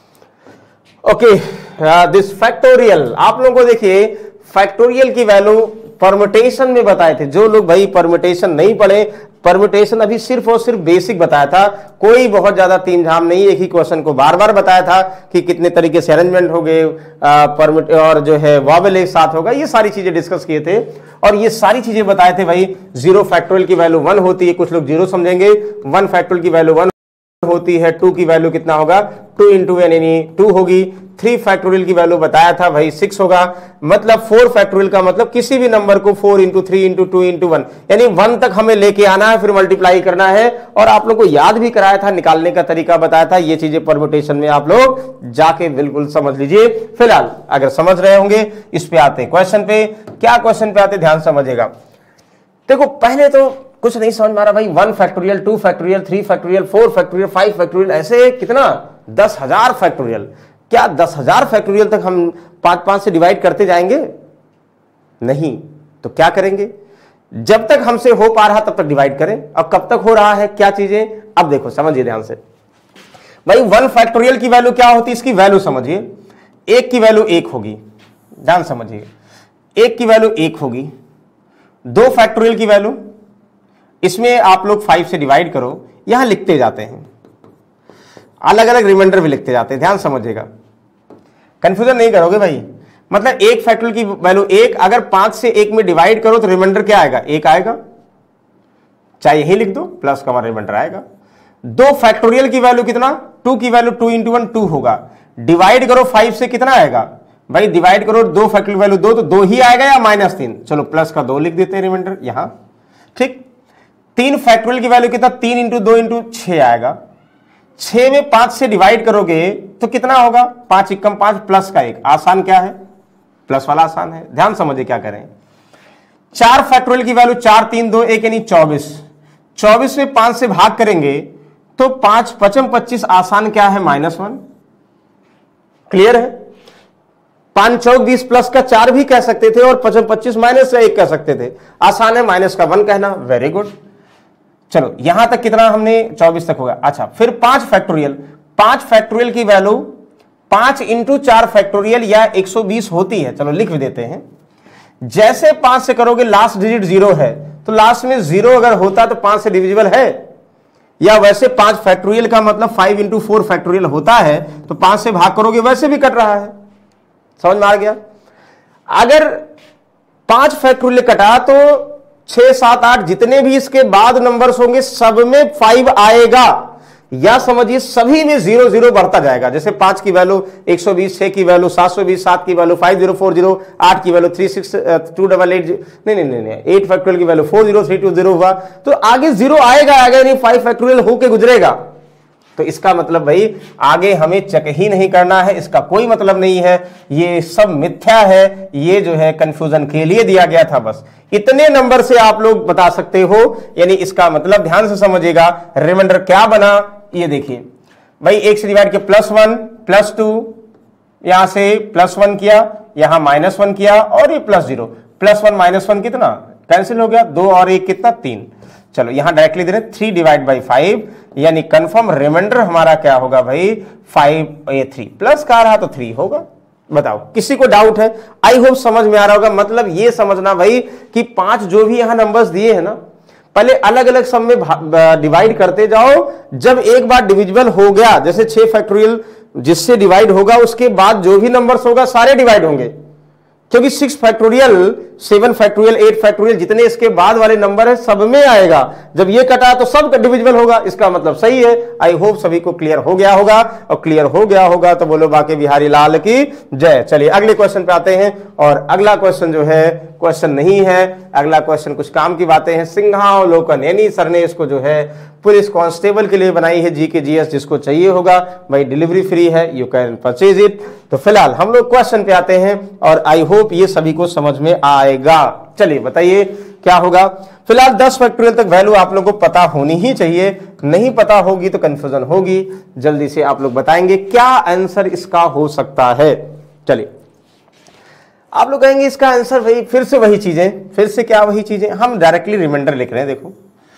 okay, this factorial, आप लोगों को देखिए फैक्टोरियल की वैल्यू परम्यूटेशन में बताए थे। जो लोग भाई परम्यूटेशन नहीं पढ़े, परम्यूटेशन अभी सिर्फ और सिर्फ बेसिक बताया था, कोई बहुत ज्यादा तीन झाम नहीं, एक ही क्वेश्चन को बार बार बताया था कि कितने तरीके से अरेंजमेंट हो गए, परम्यूट और जो है वॉवेल एक साथ होगा, ये सारी चीजें डिस्कस किए थे। और ये सारी चीजें बताए थे भाई, जीरो फैक्टोरियल की वैल्यू वन होती है, कुछ लोग जीरो समझेंगे, वन फैक्टोरियल की वैल्यू वन होती है, टू की वैल्यू कितना होगा, टू इंटू एन यानी टू होगी, थ्री फैक्टोरियल की वैल्यू बताया था भाई सिक्स होगा, मतलब फोर फैक्टोरियल का मतलब किसी भी नंबर को four into three into two into one, यानी वन तक हमें लेके आना है, फिर मल्टीप्लाई करना है। और आप लोग को याद भी कराया था, निकालने का तरीका बताया था, ये चीजें परम्यूटेशन में आप लोग जाके बिल्कुल समझ लीजिए। फिलहाल अगर समझ रहे होंगे, इस पे आते हैं क्वेश्चन पे। क्या क्वेश्चन पे आते, ध्यान समझिएगा। देखो पहले तो कुछ नहीं समझ में आ रहा भाई, one factorial, two factorial, three factorial, four factorial, five factorial, ऐसे कितना, दस हजार फैक्टोरियल। क्या दस हजार फैक्टोरियल तक हम पांच पांच से डिवाइड करते जाएंगे? नहीं। तो क्या करेंगे, जब तक हमसे हो पा रहा तब तक डिवाइड करें। अब कब तक हो रहा है, क्या चीजें, अब देखो समझिए ध्यान से भाई। वन फैक्टोरियल की वैल्यू क्या होती है, इसकी वैल्यू समझिए। एक की वैल्यू एक होगी, ध्यान समझिए, एक की वैल्यू एक होगी। दो फैक्टोरियल की वैल्यू, इसमें आप लोग फाइव से डिवाइड करो, यहां लिखते जाते हैं, अलग अलग रिमाइंडर भी लिखते जाते हैं, ध्यान समझिएगा, कंफ्यूजन नहीं करोगे भाई। मतलब एक फैक्टोरियल की वैल्यू एक, अगर पांच से एक में डिवाइड करो तो रिमाइंडर क्या आएगा, एक आएगा, चाहे यही लिख दो, प्लस का हमारा रिमाइंडर आएगा। दो फैक्टोरियल की वैल्यू कितना, टू की value two into one two होगा, डिवाइड करो फाइव से कितना आएगा भाई, डिवाइड करो दो फैक्टोरियल वैल्यू दो, तो दो ही आएगा या माइनस तीन, चलो प्लस का दो लिख देते हैं रिमाइंडर यहां, ठीक। तीन फैक्टोरियल की वैल्यू कितना, तीन इंटू दो इंटू छह आएगा, छह में पांच से डिवाइड करोगे तो कितना होगा, पांच इक्कम पांच, प्लस का एक, आसान क्या है, प्लस वाला आसान है, ध्यान समझिए क्या करें। चार फैक्टोरियल की वैल्यू चार तीन दो एक यानी चौबीस, चौबीस में पांच से भाग करेंगे तो पांच पचम पच्चीस, आसान क्या है, माइनस वन, क्लियर है। पांच चौक बीस, प्लस का चार भी कह सकते थे और पचम पच्चीस माइनस का एक कह सकते थे, आसान है माइनस का वन कहना, वेरी गुड। चलो यहां तक कितना हमने, चौबीस तक होगा। अच्छा, फिर पांच फैक्टोरियल, पांच फैक्टोरियल की वैल्यू पांच इंटू चार फैक्टोरियल या एक सौ बीस होती है, चलो लिख भी देते हैं। जैसे पांच से करोगे लास्ट डिजिट जीरो है, तो लास्ट में जीरो अगर होता तो पांच से डिविजिबल है, या वैसे पांच फैक्टोरियल का मतलब फाइव इंटू फोर फैक्टोरियल होता है, तो पांच से भाग करोगे वैसे भी कट रहा है, समझ में आ गया। अगर पांच फैक्टोरियल कटा तो छह सात आठ जितने भी इसके बाद नंबर्स होंगे सब में फाइव आएगा, या समझिए सभी में जीरो जीरो बढ़ता जाएगा। जैसे पांच की वैल्यू एक सौ बीस, छह की वैल्यू सात सौ बीस, सात की value five zero four zero, आठ की value three six two double eight, नहीं नहीं नहीं एट फैक्टोरियल की value four zero three two zero हुआ, तो आगे जीरो आएगा, आगे नहीं फाइव फैक्टोरियल होके गुजरेगा। तो इसका मतलब भाई आगे हमें चेक ही नहीं करना है, इसका कोई मतलब नहीं है, ये सब मिथ्या है, ये जो है कंफ्यूजन के लिए दिया गया था, बस इतने नंबर से आप लोग बता सकते हो। यानी इसका मतलब ध्यान से समझिएगा, रिमाइंडर क्या बना, ये देखिए भाई, एक से डिवाइड किया प्लस वन प्लस टू, यहां से प्लस वन किया, यहां माइनस वन किया, और ये plus zero, plus one minus one कितना कैंसिल हो गया, दो और एक कितना, तीन। चलो यहां डायरेक्टली दे रहे थ्री डिवाइड बाई फाइव, यानी कंफर्म रिमाइंडर हमारा क्या होगा भाई, फाइव ए थ्री, प्लस का रहा तो थ्री होगा। बताओ किसी को डाउट है? आई होप समझ में आ रहा होगा। मतलब ये समझना भाई कि पांच जो भी यहां नंबर्स दिए हैं ना, पहले अलग अलग सम में डिवाइड करते जाओ, जब एक बार डिविजिबल हो गया, जैसे छह फैक्टोरियल जिससे डिवाइड होगा उसके बाद जो भी नंबर्स होगा सारे डिवाइड होंगे, क्योंकि six factorial, seven factorial, eight factorial जितने इसके बाद वाले नंबर है सब में आएगा। जब ये कटा तो सब डिविजिबल होगा, इसका मतलब सही है। आई होप सभी को क्लियर हो गया होगा, और क्लियर हो गया होगा तो बोलो बाकी बिहारी लाल की जय। चलिए अगले क्वेश्चन पे आते हैं, और अगला क्वेश्चन जो है क्वेश्चन नहीं है, अगला क्वेश्चन कुछ काम की बातें हैं। सिंहावलोकन, यानी सर ने इसको जो है पुलिस कांस्टेबल के लिए बनाई है, जी के जी एस, जिसको चाहिए होगा भाई डिलीवरी फ्री है, यू कैन परचेज इट। तो फिलहाल हम लोग क्वेश्चन पे आते हैं, और आई होप ये सभी को समझ में आएगा। चलिए बताइए क्या होगा। फिलहाल दस फैक्टोरियल तक वैल्यू आप लोगों को पता होनी ही चाहिए, नहीं पता होगी तो कंफ्यूजन होगी। जल्दी से आप लोग बताएंगे क्या आंसर इसका हो सकता है। चलिए, आप लोग कहेंगे इसका आंसर वही, फिर से वही चीजें, फिर से क्या वही चीजें, हम डायरेक्टली रिमाइंडर लिख रहे हैं। देखो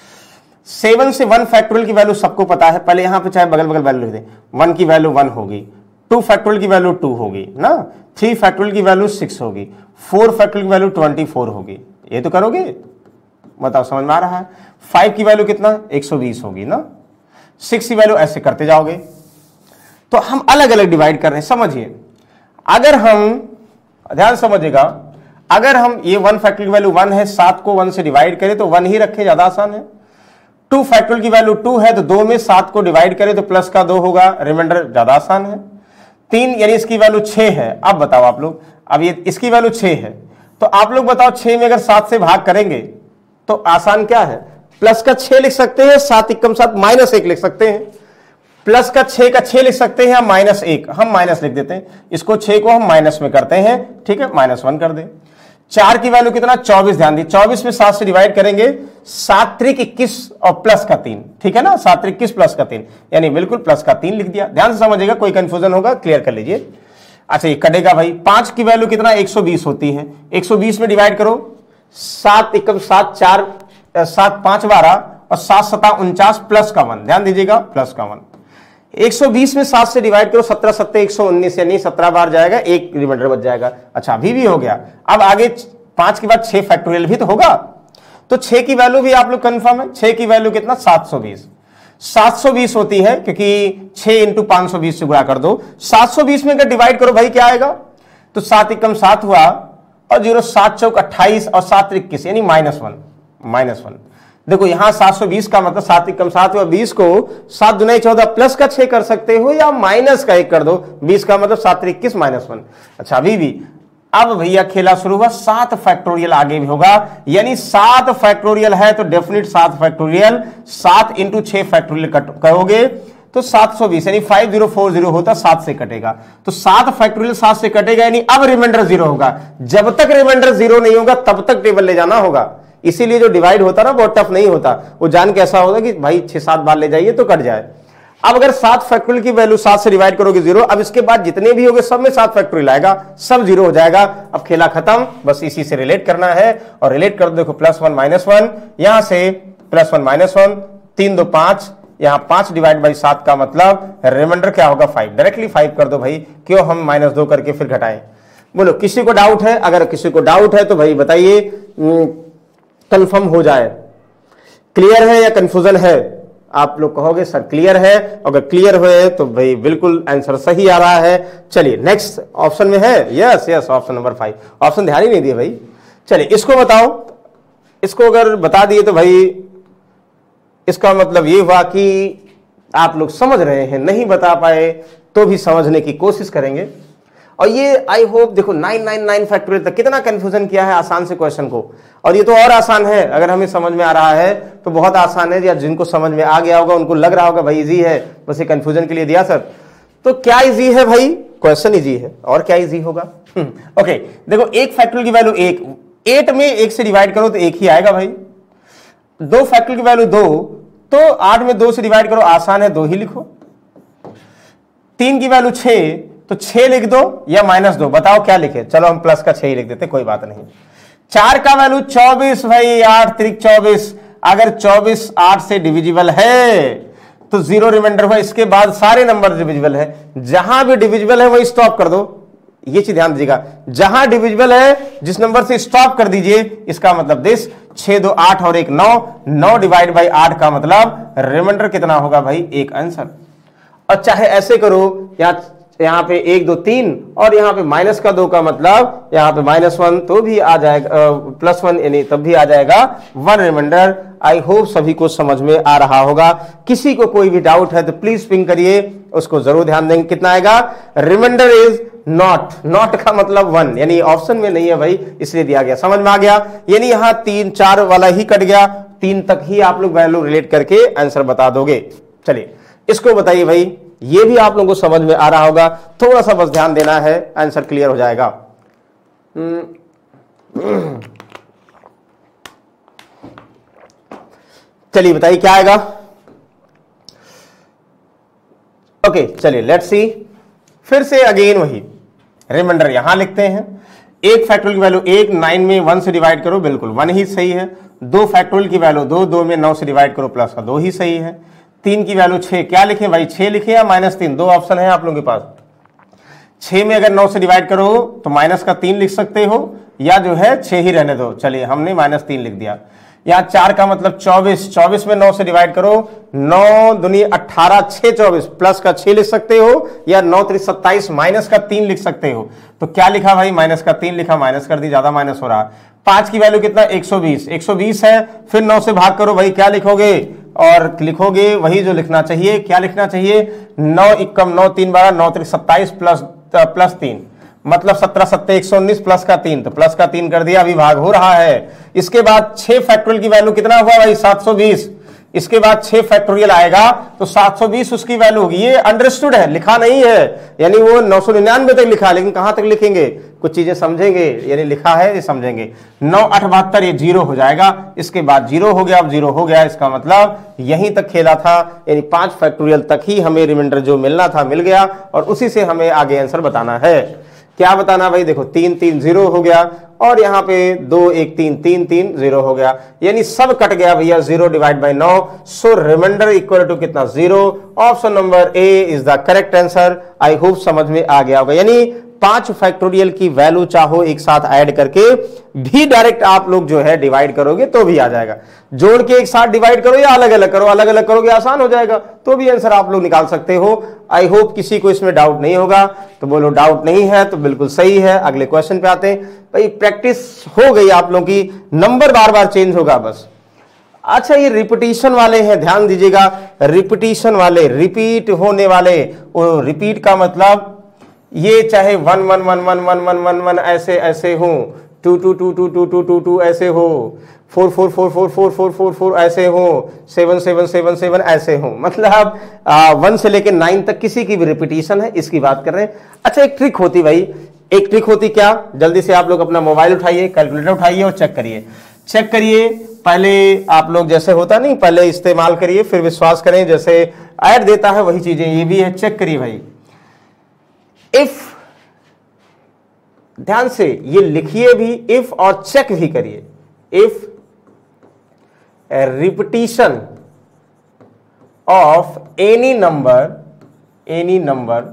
सेवन से वन फैक्टोरियल की वैल्यू सबको पता है, पहले यहां पे चाहे बगल बगल वैल्यू लिख दें। वन की वैल्यू वन होगी, टू फैक्टोरियल की वैल्यू टू होगी ना, थ्री फैक्टोरियल की वैल्यू सिक्स होगी, फोर फैक्टोरियल की वैल्यू ट्वेंटी फोर होगी। ये तो करोगे, बताओ समझ में आ रहा है। फाइव की वैल्यू कितना, एक सौ बीस होगी ना, सिक्स की वैल्यू ऐसे करते जाओगे। तो हम अलग अलग डिवाइड कर रहे हैं, समझिए। अगर हम, ध्यान समझिएगा, अगर हम ये वन फैक्टोरियल की वैल्यू वन है, सात को वन से डिवाइड करें तो वन ही रखें, ज्यादा आसान है। टू फैक्टोरियल की वैल्यू टू है तो दो में सात को डिवाइड करें तो प्लस का दो होगा, रिमाइंडर, ज्यादा आसान है। तीन यानी इसकी वैल्यू छह है। अब बताओ आप लोग, अब ये इसकी वैल्यू छह है तो आप लोग बताओ छह में अगर सात से भाग करेंगे तो आसान क्या है, प्लस का छह लिख सकते हैं, सात इक्कम सात, माइनस एक लिख सकते हैं। प्लस का छह का छह लिख सकते हैं, माइनस एक, हम माइनस लिख देते हैं, इसको छह को हम माइनस में करते हैं, ठीक है, माइनस वन कर दें। चार की वैल्यू कितना, चौबीस, ध्यान दी, चौबीस में सात से डिवाइड करेंगे, सात त्रिक इक्कीस और प्लस का तीन, ठीक है ना, सात त्रिक इक्कीस प्लस का तीन, यानी बिल्कुल प्लस का तीन लिख दिया। ध्यान से समझिएगा, कोई कंफ्यूजन होगा क्लियर कर लीजिए। अच्छा, ये कटेगा भाई। पांच की वैल्यू कितना, एक सौ बीस होती है, एक सौ बीस में डिवाइड करो, सात इक्कम सात, चार सात पांच बारह और सात सता उनचास प्लस का वन, ध्यान दीजिएगा, प्लस का वन। एक सौ बीस में सात से डिवाइड करो, सत्रह सत्ते एक सौ उन्नीस, यानी सत्रह बार जाएगा, एक रिमाइंडर बच जाएगा। अच्छा, अभी भी हो गया। अब आगे पांच के बाद छह फैक्टोरियल भी तो होगा, तो छह की वैल्यू भी आप लोग कंफर्म है। छह की वैल्यू कितना, सात सौ बीस, सात सौ बीस होती है, क्योंकि छह इंटू पांच सौ बीस से गुणा कर दो। सात सौ बीस में अगर डिवाइड करो भाई क्या आएगा, तो सात इक्कम सात हुआ और जीरो, सात चौक अट्ठाईस और सात इक्कीस, यानी माइनस वन, माइनस वन। देखो यहां सात सौ बीस का मतलब सात इक्कम सात हुआ, बीस को सात दुनाई चौदह प्लस का छह कर सकते हो या माइनस का एक कर दो, बीस का मतलब सात इक्कीस माइनस वन। अच्छा, अभी भी अब भैया खेला शुरू हुआ, सात फैक्टोरियल आगे भी होगा, यानी सात फैक्टोरियल है तो डेफिनेट सात फैक्टोरियल, सात इंटू छह फैक्टोरियल करोगे तो सात सौ बीस, यानी फाइव जीरो फोर जीरो होता, सात से कटेगा, तो सात फैक्टोरियल सात से कटेगा, यानी अब रिमाइंडर जीरो होगा। जब तक रिमाइंडर जीरो नहीं होगा तब तक टेबल ले जाना होगा। इसीलिए जो डिवाइड होता ना बहुत टफ नहीं होता, वो जान के ऐसा होगा कि भाई छह सात बार ले जाइए तो कट जाए। अब अगर सात फैक्टोरियल की वैल्यू सात से डिवाइड करोगे जीरो, अब इसके बाद जितने भी होंगे सब में सात फैक्टोरियल आएगा, सब जीरो हो जाएगा। अब खेला खत्म, बस इसी से रिलेट करना है और रिलेट कर दो। देखो प्लस वन माइनस वन, यहां से प्लस वन माइनस वन, तीन दो पांच, यहां पांच डिवाइड बाई सात का मतलब रिमाइंडर क्या होगा, फाइव। डायरेक्टली फाइव कर दो भाई, क्यों हम माइनस दो करके फिर घटाएं। बोलो किसी को डाउट है, अगर किसी को डाउट है तो भाई बताइए, कंफर्म हो जाए, क्लियर है या कंफ्यूजन है। आप लोग कहोगे सर क्लियर है, अगर क्लियर हुए तो भाई बिल्कुल आंसर सही आ रहा है। चलिए नेक्स्ट ऑप्शन में है, yes yes option number five. Option ध्यान ही नहीं दिए भाई। चलिए इसको बताओ, इसको अगर बता दिए तो भाई इसका मतलब ये हुआ कि आप लोग समझ रहे हैं, नहीं बता पाए तो भी समझने की कोशिश करेंगे। और ये आई होप देखो नाइन नाइन नाइन फैक्टोरियल तक कितना कंफ्यूजन किया है आसान से क्वेश्चन को, और ये तो और आसान है। अगर हमें समझ में आ रहा है तो बहुत आसान है, या जिनको समझ में आ गया होगा उनको लग रहा होगा भाई इजी है, बस ये कंफ्यूजन के लिए दिया सर। तो क्या इजी है भाई, क्वेश्चन इजी है, और क्या इजी होगा। ओके देखो, एक फैक्टोरियल की वैल्यू एक, एट में एक से डिवाइड करो तो एक ही आएगा भाई। दो फैक्टोरियल की वैल्यू दो, तो आठ में दो से डिवाइड करो, आसान है, दो ही लिखो। तीन की वैल्यू छह, तो छह लिख दो या माइनस दो, बताओ क्या लिखे। चलो हम प्लस का छह ही लिख देते, कोई बात नहीं। चार का वैल्यू चौबीस भाई, आठ त्रिक चौबीस, अगर चौबीस आठ से डिविजिबल है तो जीरो रिमाइंडर हुआ। इसके बाद सारे नंबर डिविजिबल है, जहां भी डिविजिबल है वही स्टॉप कर दो। ये चीज ध्यान दीजिएगा, जहां डिविजिबल है जिस नंबर से स्टॉप कर दीजिए, इसका मतलब दिस, छह दो आठ और एक नौ, नौ डिवाइड बाई आठ का मतलब रिमाइंडर कितना होगा भाई, एक आंसर। और चाहे ऐसे करो, या यहाँ पे एक दो तीन और यहाँ पे माइनस का दो का मतलब यहाँ पे माइनस वन तो भी आ जाएगा, प्लस वन यानी तब भी आ जाएगा वन रिमाइंडर। आई होप सभी को समझ में आ रहा होगा। किसी को कोई भी डाउट है तो प्लीज पिंग करिए, उसको जरूर ध्यान देंगे। कितना आएगा, रिमाइंडर इज नॉट, नॉट का मतलब वन, यानी ऑप्शन में नहीं है भाई, इसलिए दिया गया। समझ में आ गया, यानी यहाँ तीन चार वाला ही कट गया, तीन तक ही आप लोग वैल्यू रिलेट करके आंसर बता दोगे। चलिए इसको बताइए भाई, ये भी आप लोगों को समझ में आ रहा होगा, थोड़ा सा बस ध्यान देना है, आंसर क्लियर हो जाएगा। चलिए बताइए क्या आएगा। ओके चलिए लेट्स सी, फिर से अगेन वही रिमाइंडर यहां लिखते हैं। एक फैक्टोरियल की वैल्यू एक, नाइन में वन से डिवाइड करो, बिल्कुल वन ही सही है। दो फैक्टोरियल की वैल्यू दो, दो में नौ से डिवाइड करो, प्लस का दो ही सही है। तीन की वैल्यू छह, क्या लिखें भाई, छह लिखें या माइनस तीन, दो ऑप्शन है आप लोगों के पास। छह में अगर नौ से डिवाइड करो तो माइनस का तीन लिख सकते हो, या जो है छह ही रहने दो। चलिए हमने माइनस तीन लिख दिया। यहाँ चार का मतलब चौबीस, चौबीस में नौ से डिवाइड करो, नौ दुनी अट्ठारह, छह चौबीस, प्लस का छह लिख सकते हो, या नौ त्रिक सत्ताईस, माइनस का तीन लिख सकते हो। तो क्या लिखा भाई, माइनस का तीन लिखा, माइनस कर दी, ज्यादा माइनस हो रहा। पांच की वैल्यू कितना, एक सौ बीस, एक सौ बीस है, फिर नौ से भाग करो भाई, क्या लिखोगे, और लिखोगे वही जो लिखना चाहिए। क्या लिखना चाहिए, नौ इक्कम नौ, तीन बारह, नौ त्रिक सत्ताईस, प्लस प्लस तीन, मतलब सत्रह सत्ते एक सौ उन्नीस, प्लस का तीन, तो प्लस का तीन कर दिया, अभी भाग हो रहा है। इसके बाद छह फैक्टोरियल की वैल्यू कितना हुआ भाई, सात सौ बीस। इसके बाद छह फैक्टोरियल आएगा तो सात सौ बीस उसकी वैल्यू होगी। ये अंडरस्टूड है, लिखा नहीं है, यानी वो नौ सौ निन्यानवे तक लिखा है, लेकिन कहां तक लिखेंगे, कुछ चीजें समझेंगे, यानी लिखा है ये समझेंगे। नौ आठ बहत्तर, ये जीरो हो जाएगा। इसके बाद जीरो हो गया, अब जीरो हो गया, इसका मतलब यहीं तक खेला था, यानी पांच फैक्टोरियल तक ही हमें रिमाइंडर जो मिलना था मिल गया, और उसी से हमें आगे आंसर बताना है। क्या बताना भाई, देखो तीन तीन जीरो हो गया, और यहाँ पे दो एक तीन, तीन तीन जीरो हो गया, यानी सब कट गया भैया, जीरो डिवाइड बाय नौ। सो रिमाइंडर इक्वल टू कितना, zero. Option number A is the correct answer. I hope समझ में आ गया होगा। यानी पांच फैक्टोरियल की वैल्यू चाहो एक साथ ऐड करके भी डायरेक्ट आप लोग जो है डिवाइड करोगे तो भी आ जाएगा। जोड़ के एक साथ डिवाइड करो या अलग अलग करो, अलग अलग करोगे आसान हो जाएगा, तो भी आंसर आप लोग निकाल सकते हो। आई होप किसी को इसमें डाउट नहीं होगा, तो बोलो डाउट नहीं है तो बिल्कुल सही है। अगले क्वेश्चन पे आते हैं भाई। प्रैक्टिस हो गई आप लोगों की, नंबर बार बार चेंज होगा बस। अच्छा ये रिपीटिशन वाले हैं, ध्यान दीजिएगा, रिपीटिशन वाले, रिपीट होने वाले। वो रिपीट का मतलब ये चाहे one one one one one one one one ऐसे ऐसे हो, two two two two two two two two ऐसे हो, four four four four four four four four ऐसे हो, सेवन सेवन सेवन सेवन ऐसे हो, मतलब आ, वन से लेकर नाइन तक किसी की भी रिपीटिशन है, इसकी बात कर रहे हैं। अच्छा एक ट्रिक होती भाई, एक ट्रिक होती क्या, जल्दी से आप लोग अपना मोबाइल उठाइए, कैलकुलेटर उठाइए और चेक करिए। चेक करिए पहले आप लोग, जैसे होता नहीं, पहले इस्तेमाल करिए फिर विश्वास करें, जैसे ऐड देता है वही चीजें ये भी है। चेक करिए भाई, इफ, ध्यान से ये लिखिए भी, इफ और चेक भी करिए। If repetition of any number, any number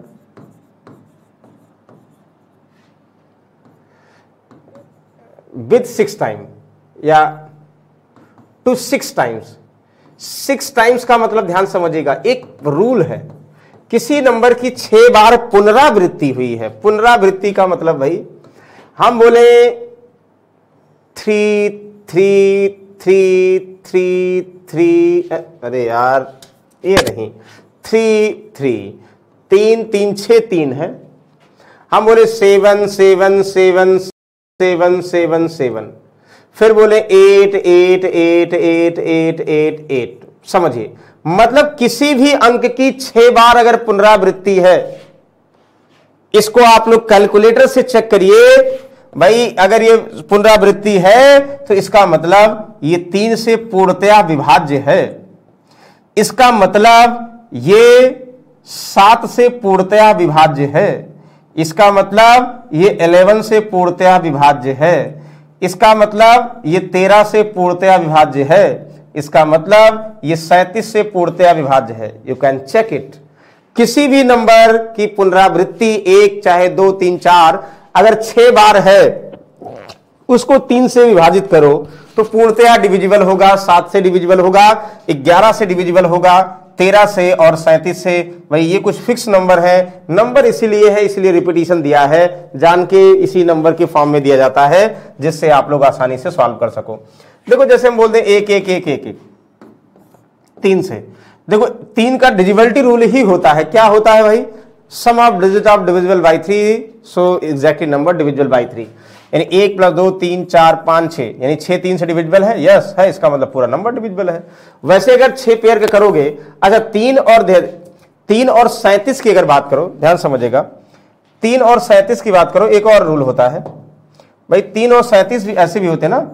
with six time या two six times. Six times का मतलब ध्यान समझिएगा, एक रूल है, किसी नंबर की छह बार पुनरावृत्ति हुई है। पुनरावृत्ति का मतलब भाई हम बोले three three three three three, अरे यार ये नहीं, थ्री थ्री, तीन तीन छह तीन है। हम बोले seven seven seven seven seven seven, फिर बोले eight eight eight eight eight eight eight. समझिए, मतलब किसी भी अंक की छह बार अगर पुनरावृत्ति है, इसको आप लोग कैलकुलेटर से चेक करिए भाई, अगर ये पुनरावृत्ति है तो इसका मतलब ये तीन से पूर्णतया विभाज्य है। इसका मतलब ये सात से पूर्णतया विभाज्य है। इसका मतलब ये इलेवन से पूर्णतया विभाज्य है। इसका मतलब ये तेरह से पूर्णतया विभाज्य है। इसका मतलब ये सैंतीस से पूर्णतया विभाज्य है। You can check it. किसी भी नंबर की पुनरावृत्ति एक, चाहे दो, तीन, चार, अगर छह बार है, उसको तीन से विभाजित करो तो पूर्णतया डिविजिबल होगा, सात से डिविजिबल होगा, ग्यारह से डिविजिबल होगा, तेरह से और सैंतीस से। भाई ये कुछ फिक्स नंबर है। नंबर इसीलिए है, इसलिए रिपीटिशन दिया है, जान के इसी नंबर के फॉर्म में दिया जाता है, जिससे आप लोग आसानी से सॉल्व कर सको। देखो जैसे हम बोलते हैं एक एक एक एक एक तीन से, देखो तीन का डिविजिबिलिटी रूल ही होता है। क्या होता है भाई, sum of digit of divisible by three, so exactly number divisible by three. यानी एक प्लस दो, तीन, चार, पांच, छह, यानी छह तीन से डिविजिबल है, यस है, इसका मतलब पूरा नंबर डिविजिबल है। वैसे अगर छह पेयर के करोगे, अच्छा तीन और तीन और सैंतीस की अगर बात करो, ध्यान समझेगा, तीन और सैंतीस की बात करो, एक और रूल होता है भाई, तीन और सैंतीस भी ऐसे भी होते ना।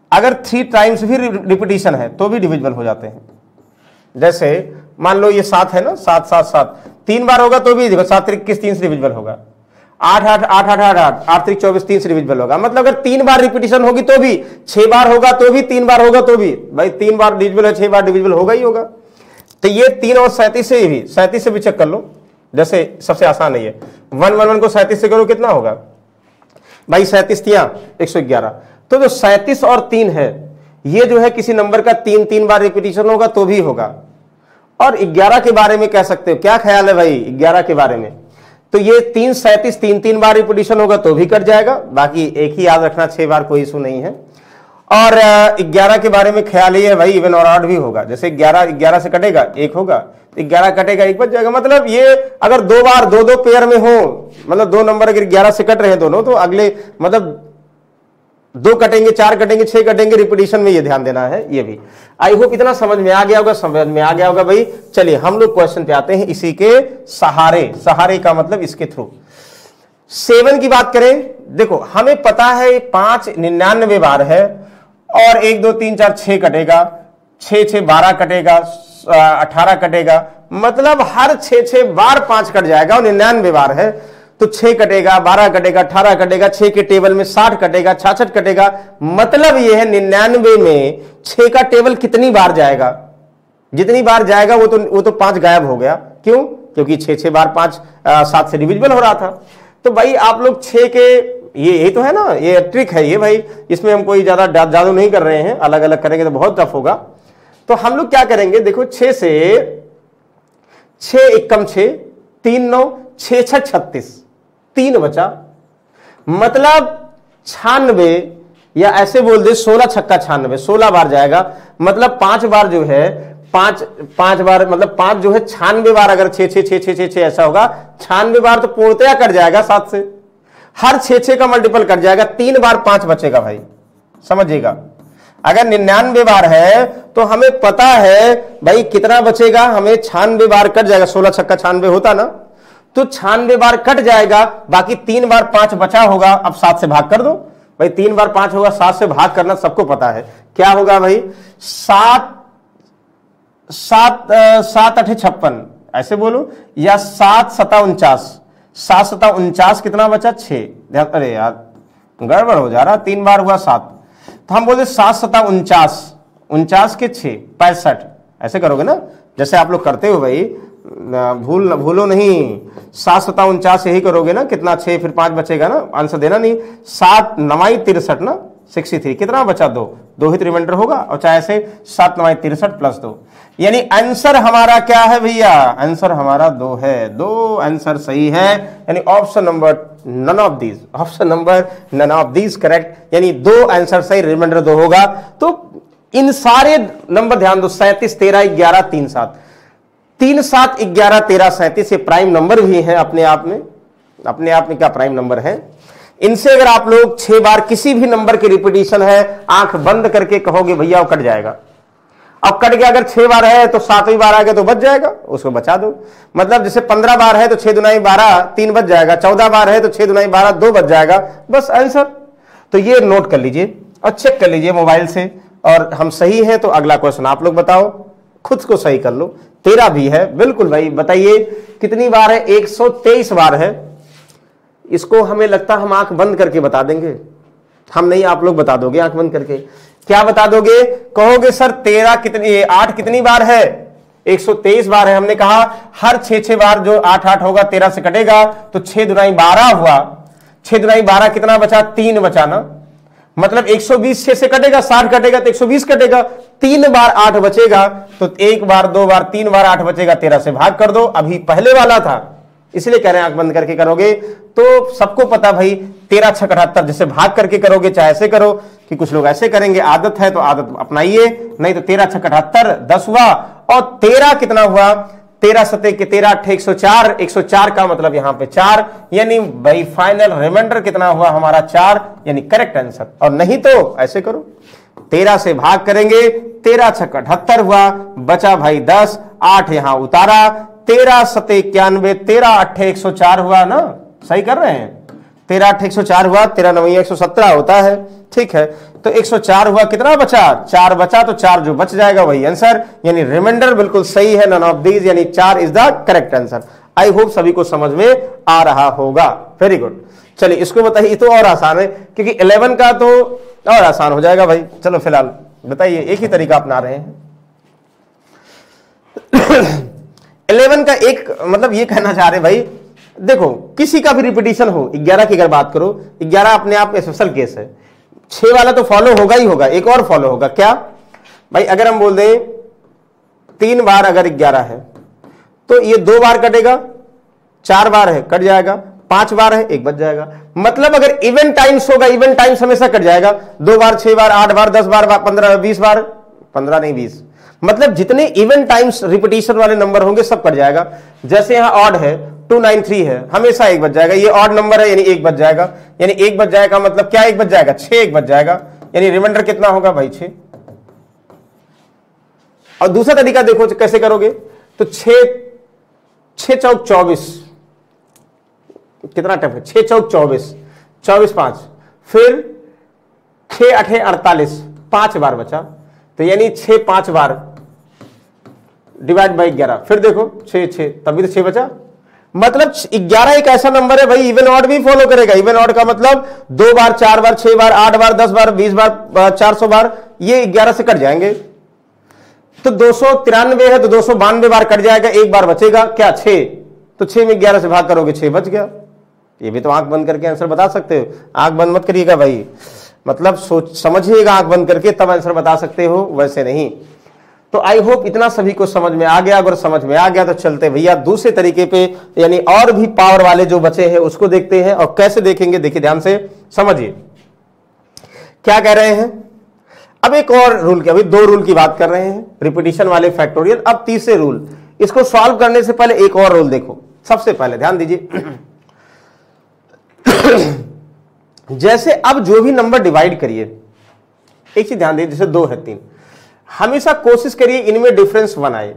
अगर थ्री टाइम्स भी रिपीटिशन है तो भी डिविजिबल हो जाते हैं। जैसे मान लो ये सात है ना, सात सात सात तीन बार होगा तो भी देखो, सात त्रिक किस तीन से डिविजिबल होगा, आठ आठ आठ आठ आठ आठ आठ त्रिक चौबीस तीन से डिविजिबल होगा। मतलब अगर तीन बार रिपीटिशन होगी तो भी, छह बार होगा तो भी, तीन बार होगा तो भी, भाई तीन बार डिविजिबल है, छह बार डिविजिबल होगा ही होगा। तो ये तीन और सैंतीस से भी, सैंतीस से भी चेक कर लो, जैसे सबसे आसान है ये, वन वन वन को सैंतीस से करो कितना होगा भाई, सैंतीस तिया एक सौ ग्यारह। तो जो सैंतीस और तीन है ये जो है किसी नंबर का तीन तीन बार रिपीटिशन होगा तो भी होगा। और ग्यारह के बारे में कह सकते हो, क्या ख्याल है भाई ग्यारह के बारे में, तो ये तीन सैंतीस तीन तीन बार रिपीटिशन होगा तो भी कट जाएगा, बाकी एक ही याद रखना, छह बार कोई इशू नहीं है। और ग्यारह के बारे में ख्याल ही है भाई इवन और ऑड भी होगा, जैसे ग्यारह ग्यारह से कटेगा एक होगा, ग्यारह कटेगा एक बच जाएगा। मतलब ये अगर दो बार दो दो पेयर में हो, मतलब दो नंबर अगर ग्यारह से कट रहे हैं दोनों, तो अगले मतलब दो कटेंगे, चार कटेंगे, छह कटेंगे, रिपीटिशन में ये ध्यान देना है। ये भी आई होप इतना समझ में आ गया होगा, समझ में आ गया होगा भाई। चलिए हम लोग क्वेश्चन पे आते हैं इसी के सहारे, सहारे का मतलब इसके थ्रू। सेवन की बात करें, देखो हमें पता है पांच निन्यानवे बार है और एक दो तीन चार छह कटेगा, छह छह बारह कटेगा, अठारह कटेगा, मतलब हर छह छह बार पांच कट जाएगा और निन्यानवे बार है तो छह कटेगा, बारह कटेगा, अठारह कटेगा, छह के टेबल में साठ कटेगा, छाछठ कटेगा। मतलब यह है निन्यानवे में छह का टेबल कितनी बार जाएगा, जितनी बार जाएगा वो तो वो तो पांच गायब हो गया। क्यों? क्योंकि छह छह बार पांच सात से डिविजिबल हो रहा था। तो भाई आप लोग छह के, ये यही तो है ना, ये ट्रिक है ये भाई, इसमें हम कोई ज्यादा जादू नहीं कर रहे हैं, अलग अलग करेंगे तो बहुत टफ होगा। तो हम लोग क्या करेंगे, देखो छह से छह एकम छह, तीन नौ, छह छह छत्तीस, तीन बचा, मतलब छानवे, या ऐसे बोल दे सोलह छक्का छानवे, सोलह बार जाएगा। मतलब पांच बार जो है, पांच पांच बार मतलब पांच जो है छानवे बार, अगर छह छह छह छह छह छह ऐसा होगा, छानवे बार तो पूर्णतया कट जाएगा सात से, हर छह छह का मल्टीपल कट जाएगा, तीन बार पांच बचेगा भाई, समझिएगा। अगर निन्यानवे बार है तो हमें पता है भाई कितना बचेगा, हमें छानवे बार कट जाएगा, सोलह छक्का छानवे होता ना, तो छानवे बार कट जाएगा, बाकी तीन बार पांच बचा होगा। अब सात से भाग कर दो भाई, तीन बार पांच होगा, सात से भाग करना सबको पता है क्या होगा भाई, सात सात सात अठे छप्पन, ऐसे बोलो, या सात सता उनचास, सात सता उनचास कितना बचा, छह। अरे यार गड़बड़ हो जा रहा, तीन बार हुआ सात, तो हम बोलते सात सता उनचास, उनचास के छह पैंसठ, ऐसे करोगे ना जैसे आप लोग करते हो भाई, भूल भूलो नहीं, सात सता उनचास यही करोगे ना, कितना छह फिर पांच बचेगा ना, आंसर देना नहीं, सात नवाई तिरसठ ना, सिक्सटी थ्री, कितना बचा, दो, दो ही रिमाइंडर होगा, और चाहे से सात नवाई तिरसठ प्लस दो, यानी आंसर हमारा क्या है भैया, आंसर हमारा दो है, दो आंसर सही है, यानी option number none of these, option number none of these correct, यानी दो आंसर सही, रिमाइंडर दो होगा। तो इन सारे नंबर ध्यान दो, सैंतीस तेरह ग्यारह तीन सात, तीन सात ग्यारह तेरह सैंतीस, ये प्राइम नंबर भी है अपने आप में, अपने आप में क्या प्राइम नंबर है। इनसे अगर आप लोग छह बार किसी भी नंबर की रिपीटिशन है, आंख बंद करके कहोगे भैया वो कट जाएगा, अब कट गया, अगर छह बार है तो सातवीं बार आ गया तो बच जाएगा, उसको बचा दो। मतलब जैसे पंद्रह बार है तो छह दुनाई बारह, तीन बच जाएगा, चौदह बार है तो छह दुनाई बारह, दो बच जाएगा, बस आंसर। तो ये नोट कर लीजिए और चेक कर लीजिए मोबाइल से, और हम सही हैं तो अगला क्वेश्चन आप लोग बताओ, खुद को सही कर लो। तेरह भी है बिल्कुल भाई, बताइए कितनी बार है, एक सौ तेईस बार है। इसको हमें लगता है हम आंख बंद करके बता देंगे, हम नहीं, आप लोग बता दोगे आंख बंद करके। क्या बता दोगे, कहोगे सर तेरह कितनी, आठ कितनी बार है, एक सौ तेईस बार है। हमने कहा हर छह छह बार जो आठ आठ होगा तेरह से कटेगा, तो छह दुनाई बारह हुआ, छह दुनाई बारह कितना बचा, तीन बचा ना, मतलब एक सौ बीस छह से कटेगा, साठ कटेगा तो एक सौ बीस कटेगा, तीन बार आठ बचेगा, तो एक बार दो बार तीन बार आठ बचेगा, तेरह से भाग कर दो, अभी पहले वाला था इसलिए कह रहे हैं आंख बंद करके करोगे तो सबको पता भाई, तेरह छह अठहत्तर, जैसे भाग करके करोगे चाहे ऐसे करो, कि कुछ लोग ऐसे करेंगे, आदत है तो आदत अपनाइए, नहीं तो तेरह छह अठहत्तर, दस हुआ, और तेरह कितना हुआ, तेरह सते के तेरह अट्ठे एक सौ चार, एक सौ चार का मतलब यहां पे चार, यानी भाई फाइनल रिमाइंडर कितना हुआ हमारा, चार, यानी करेक्ट आंसर। और नहीं तो ऐसे करो, तेरह से भाग करेंगे, तेरह छह अठहत्तर हुआ, बचा भाई दस, आठ यहां उतारा, तेरह सते इक्यानवे, तेरह अट्ठे एक सौ चार हुआ ना, सही कर रहे हैं, तेरह अट्ठे एक सौ चार हुआ, तेरह नवैया एक सौ सत्रह होता है, ठीक है। तो एक सौ चार हुआ, कितना बचा, चार बचा, तो चार जो बच जाएगा वही आंसर, यानी रिमाइंडर बिल्कुल सही है, नन ऑफ दीज, यानी चार is the correct answer. I hope सभी को समझ में आ रहा होगा। Very good. चलिए इसको बताइए, तो और आसान है क्योंकि इलेवन का तो और आसान हो जाएगा भाई। चलो फिलहाल बताइए, एक ही तरीका अपना रहे हैं। इलेवन का एक मतलब ये कहना चाह रहे भाई, देखो किसी का भी रिपीटिशन हो, ग्यारह की अगर बात करो, ग्यारह अपने आप में स्पेशल केस है, छह वाला तो फॉलो होगा ही होगा, एक और फॉलो होगा। क्या भाई, अगर हम बोल दें तीन बार अगर ग्यारह है तो ये दो बार कटेगा, चार बार है कट जाएगा, पांच बार है एक बच जाएगा। मतलब अगर इवन टाइम्स होगा, इवन टाइम्स हमेशा कट जाएगा, दो बार, छह बार, आठ बार, दस बार, पंद्रह, बीस बार, पंद्रह नहीं बीस, मतलब जितने इवन टाइम्स रिपीटिशन वाले नंबर होंगे सब कट जाएगा। जैसे यहां ऑड है, टू नाइन थ्री है, हमेशा एक बच जाएगा, ये ऑड नंबर है यानी एक बच जाएगा, यानी एक बच जाएगा मतलब क्या एक बच जाएगा, छह एक बच जाएगा, यानी रिमाइंडर कितना होगा भाई, छह। और दूसरा तरीका देखो कैसे करोगे, तो छह छह चौक चौबीस, कितना टफ है, छह चौक चौबीस, चौबीस पांच, फिर छह अठे अड़तालीस, पांच बार बचा, तो यानी छह पांच बार डिवाइड बाई ग्यारह, फिर देखो छह छह, तभी तो छह बचा। मतलब ग्यारह एक ऐसा नंबर है भाई, इवन ऑड भी फॉलो करेगा। इवन ऑड का मतलब दो बार, चार बार, छह बार, आठ बार, दस बार, बीस बार, चार सौ बार, ये ग्यारह से कट जाएंगे। तो दो सौ तिरानवे है तो दो सौ बानवे बार कट जाएगा, एक बार बचेगा क्या, छह, तो छह में ग्यारह से भाग करोगे, छह बच गया। ये भी तो आंख बंद करके आंसर बता सकते हो, आंख बंद मत करिएगा भाई, मतलब सोच समझिएगा आंख बंद करके तब आंसर बता सकते हो, वैसे नहीं। तो आई होप इतना सभी को समझ में आ गया। अगर समझ में आ गया तो चलते भैया दूसरे तरीके पे, यानी और भी पावर वाले जो बचे हैं उसको देखते हैं। और कैसे देखेंगे, देखिए ध्यान से समझिए क्या कह रहे हैं। अब एक और रूल की, अभी दो रूल की बात कर रहे हैं, रिपीटिशन वाले फैक्टोरियल। अब तीसरे रूल, इसको सॉल्व करने से पहले एक और रूल देखो। सबसे पहले ध्यान दीजिए, जैसे अब जो भी नंबर डिवाइड करिए, एक चीज ध्यान दीजिए, जैसे दो है तीन, हमेशा कोशिश करिए इनमें डिफरेंस वन आए।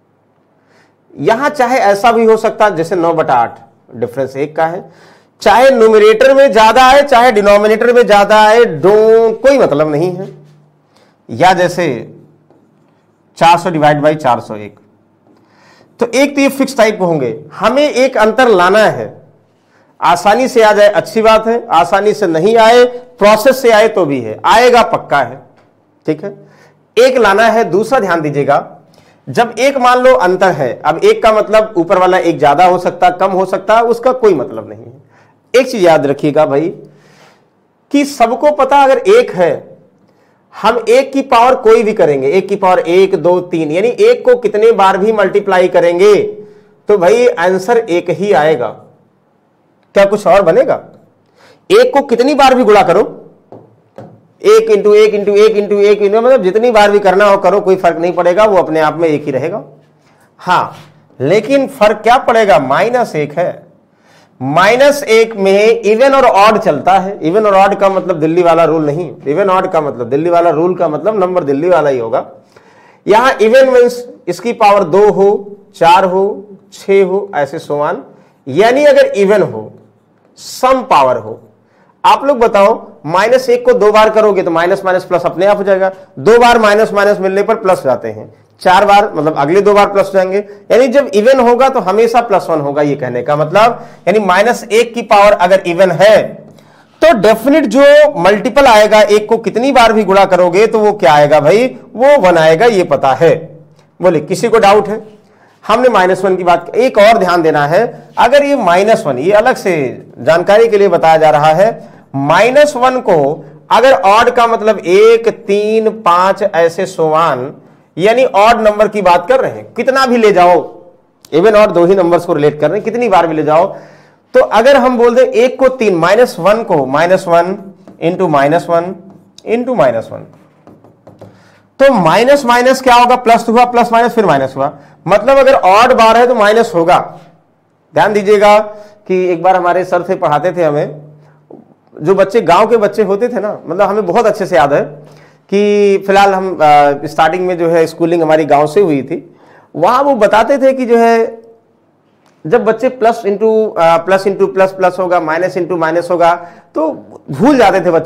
यहां चाहे ऐसा भी हो सकता है जैसे नौ बटा आठ डिफरेंस एक का है, चाहे न्यूमरेटर में ज्यादा आए चाहे डिनोमिनेटर में ज्यादा आए, डोंट कोई मतलब नहीं है। या जैसे चार सौ डिवाइड बाई चार सौ एक, तो एक तो ये फिक्स टाइप होंगे, हमें एक अंतर लाना है। आसानी से आ जाए अच्छी बात है, आसानी से नहीं आए, प्रोसेस से आए तो भी है, आएगा पक्का है, ठीक है, एक लाना है। दूसरा ध्यान दीजिएगा, जब एक मान लो अंतर है, अब एक का मतलब ऊपर वाला एक ज्यादा हो सकता, कम हो सकता, उसका कोई मतलब नहीं है। एक चीज याद रखिएगा भाई कि सबको पता अगर एक है, हम एक की पावर कोई भी करेंगे, एक की पावर एक दो तीन, यानी एक को कितने बार भी मल्टीप्लाई करेंगे तो भाई आंसर एक ही आएगा। क्या कुछ और बनेगा? एक को कितनी बार भी गुणा करो, एक इंटू एक इंटू एक इंटू एक इंटू, मतलब जितनी बार भी करना हो करो, कोई फर्क नहीं पड़ेगा, वो अपने आप में एक ही रहेगा। हाँ, लेकिन फर्क क्या पड़ेगा, माइनस एक है। माइनस एक में इवन और ऑड चलता है। इवन और ऑड का मतलब दिल्ली वाला रूल नहीं, इवन ऑड का मतलब दिल्ली वाला रूल का मतलब नंबर दिल्ली वाला ही होगा। यहां इवन मीन्स इसकी पावर दो हो, चार हो, छह हो, ऐसे सोमान, यानी अगर इवन हो, सम पावर हो। आप लोग बताओ, माइनस एक को दो बार करोगे तो माइनस माइनस प्लस अपने आप हो जाएगा, दो बार माइनस माइनस मिलने पर प्लस जाते हैं, चार बार मतलब अगले दो बार प्लस जाएंगे, यानी जब इवन होगा तो हमेशा प्लस वन होगा। ये कहने का मतलब यानी माइनस एक की पावर अगर इवन है तो डेफिनेट जो मल्टीपल आएगा, एक को कितनी बार भी गुणा करोगे तो वो क्या आएगा भाई, वो वन आएगा, ये पता है। बोले किसी को डाउट है? हमने माइनस वन की बात, एक और ध्यान देना है, अगर ये माइनस वन, ये अलग से जानकारी के लिए बताया जा रहा है, माइनस वन को अगर ऑड का मतलब एक तीन पांच ऐसे सोवान, यानी ऑड नंबर की बात कर रहे हैं, कितना भी ले जाओ, इवन ऑड दो ही नंबर्स को रिलेट कर रहे हैं, कितनी बार भी ले जाओ, तो अगर हम बोल दें एक को तीन, माइनस वन को minus one into minus one into minus one, तो माइनस माइनस क्या होगा, प्लस हुआ, प्लस माइनस फिर माइनस हुआ, मतलब अगर ऑड बार है तो माइनस होगा। ध्यान दीजिएगा कि एक बार हमारे सर से पढ़ाते थे हमें, जो बच्चे गांव के बच्चे होते थे ना, मतलब हमें बहुत अच्छे से याद है कि फिलहाल हम स्टार्टिंग में जो है स्कूलिंग हमारी गांव से हुई थी, वहां वो बताते थे कि जो है जब बच्चे plus into plus into plus plus होगा, माइनस इंटू माइनस होगा, तो भूल जाते थे बच्चे।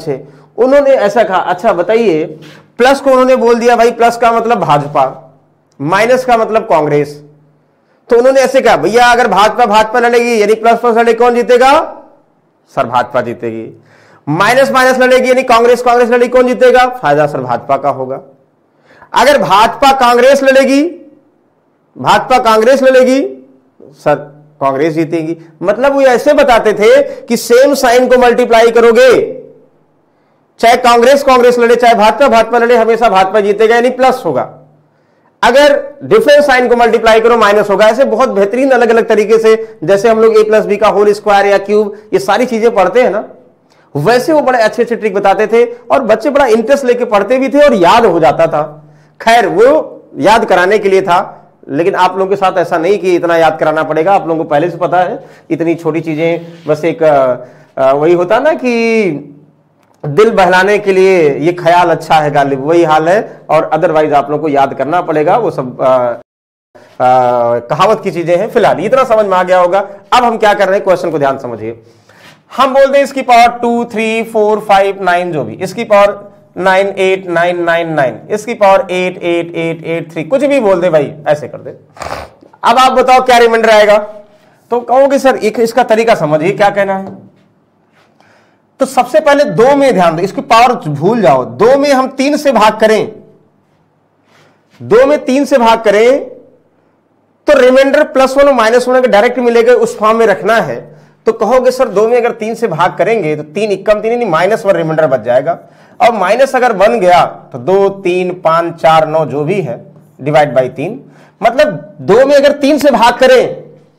उन्होंने ऐसा कहा, अच्छा बताइए, प्लस को उन्होंने बोल दिया भाई प्लस का मतलब भाजपा, माइनस का मतलब कांग्रेस। तो उन्होंने ऐसे कहा भैया अगर भाजपा भाजपा लड़ेगी यानी प्लस प्लस लड़ेगी कौन जीतेगा? सर भाजपा जीतेगी। माइनस माइनस लड़ेगी यानी कांग्रेस कांग्रेस लड़ेगी कौन जीतेगा? फायदा सर भाजपा का होगा। अगर भाजपा कांग्रेस लड़ेगी, भाजपा कांग्रेस लड़ेगी, सर कांग्रेस जीतेगी। मतलब वो ऐसे बताते थे कि सेम साइन को मल्टीप्लाई करोगे, चाहे कांग्रेस कांग्रेस लड़े चाहे भाजपा भाजपा लड़े, हमेशा भाजपा जीतेगा यानी प्लस होगा। अगर डिफरेंस साइन को मल्टीप्लाई करो माइनस होगा। ऐसे बहुत बेहतरीन अलग अलग तरीके से, जैसे हम लोग ए प्लस बी का होल स्क्वायर या क्यूब ये सारी चीजें पढ़ते हैं ना, वैसे वो बड़े अच्छे अच्छे ट्रिक बताते थे और बच्चे बड़ा इंटरेस्ट लेके पढ़ते भी थे और याद हो जाता था। खैर वो याद कराने के लिए था, लेकिन आप लोगों के साथ ऐसा नहीं कि इतना याद कराना पड़ेगा, आप लोगों को पहले से पता है। इतनी छोटी चीजें बस एक आ, वही होता ना कि दिल बहलाने के लिए ये ख्याल अच्छा है गालिब, वही हाल है। और अदरवाइज आप लोगों को याद करना पड़ेगा, वो सब आ, आ, कहावत की चीजें हैं। फिलहाल इतना समझ में आ गया होगा। अब हम क्या कर रहे हैं, क्वेश्चन को ध्यान समझिए। हम बोलते हैं इसकी power two three four five nine, जो भी इसकी power nine eight nine nine nine, इसकी power eight eight eight eight three, कुछ भी बोल दे भाई, ऐसे कर दे। अब आप बताओ क्या रिमाइंडर आएगा? तो कहोगे सर एक इसका तरीका समझिए क्या कहना है। तो सबसे पहले दो में ध्यान दो, इसकी पावर भूल जाओ। दो में हम तीन से भाग करें, दो में तीन से भाग करें तो रिमाइंडर प्लस वन और माइनस वन अगर डायरेक्ट मिलेगा उस फॉर्म में रखना है। तो कहोगे सर दो में अगर तीन से भाग करेंगे तो तीन इक्कम तीन माइनस वन रिमाइंडर बच जाएगा। और माइनस अगर बन गया तो दो तीन पांच चार नौ जो भी है डिवाइड बाई तीन, मतलब दो में अगर तीन से भाग करें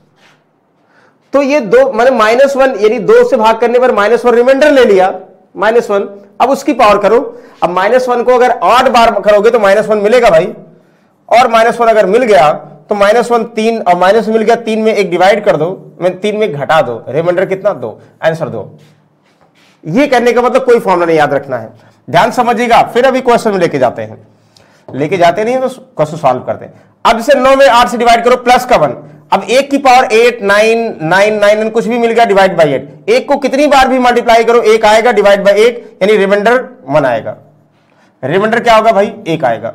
तो ये दो माने माइनस वन, यानी दो से भाग करने पर माइनस वन रिमाइंडर ले लिया माइनस वन। अब उसकी पावर करो। अब माइनस वन को अगर आठ बार करोगे तो माइनस वन मिलेगा भाई, और माइनस वन अगर मिल गया तो माइनस वन तीन, और माइनस मिल गया तीन में एक डिवाइड कर दो, मैं तीन में घटा दो, रिमाइंडर कितना? दो। आंसर दो। ये करने का मतलब कोई फॉर्मूला नहीं याद रखना है, ध्यान समझिएगा। फिर अभी क्वेश्चन में लेके जाते हैं, लेके जाते नहीं है तो क्वेश्चन सॉल्व करते हैं। अब जैसे नौ में आठ से डिवाइड करो प्लस का वन, अब एक की power eight nine nine nine कुछ भी मिल गया डिवाइड बाई एट। एक को कितनी बार भी मल्टीप्लाई करो एक आएगा डिवाइड बाई एक, यानी रिमाइंडर वन आएगा। रिमाइंडर क्या होगा भाई? एक आएगा।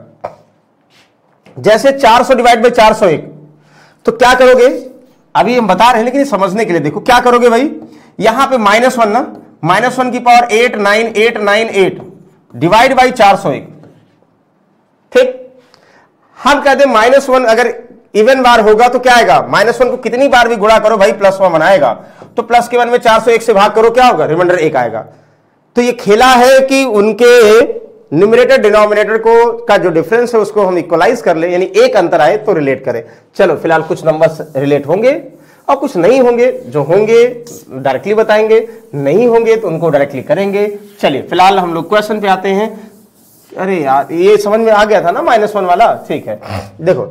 जैसे चार सौ डिवाइड बाई चार सौ एक, तो क्या करोगे? अभी हम बता रहे हैं लेकिन समझने के लिए देखो क्या करोगे भाई। यहां पे माइनस वन ना, माइनस वन की power eight nine eight nine eight divide by चार सौ एक, ठीक। हम कहते हैं माइनस वन अगर इवन बार होगा तो क्या आएगा? माइनस वन को कितनी बार भी गुणा करो भाई प्लस वन बनाएगा। तो प्लस के वन में चार सौ एक से भाग करो क्या होगा? रिमाइंडर एक आएगा। तो ये खेला है कि उनके न्यूमरेटर डिनोमिनेटर को का जो डिफरेंस है उसको हम इक्वलाइज कर ले, यानी एक अंतर आए तो रिलेट करें। चलो फिलहाल कुछ नंबर्स रिलेट होंगे और कुछ नहीं होंगे। जो होंगे डायरेक्टली बताएंगे, नहीं होंगे तो उनको डायरेक्टली करेंगे। चलिए फिलहाल हम लोग क्वेश्चन पे आते हैं। अरे यार ये समझ में आ गया था ना माइनस वन वाला, ठीक है। देखो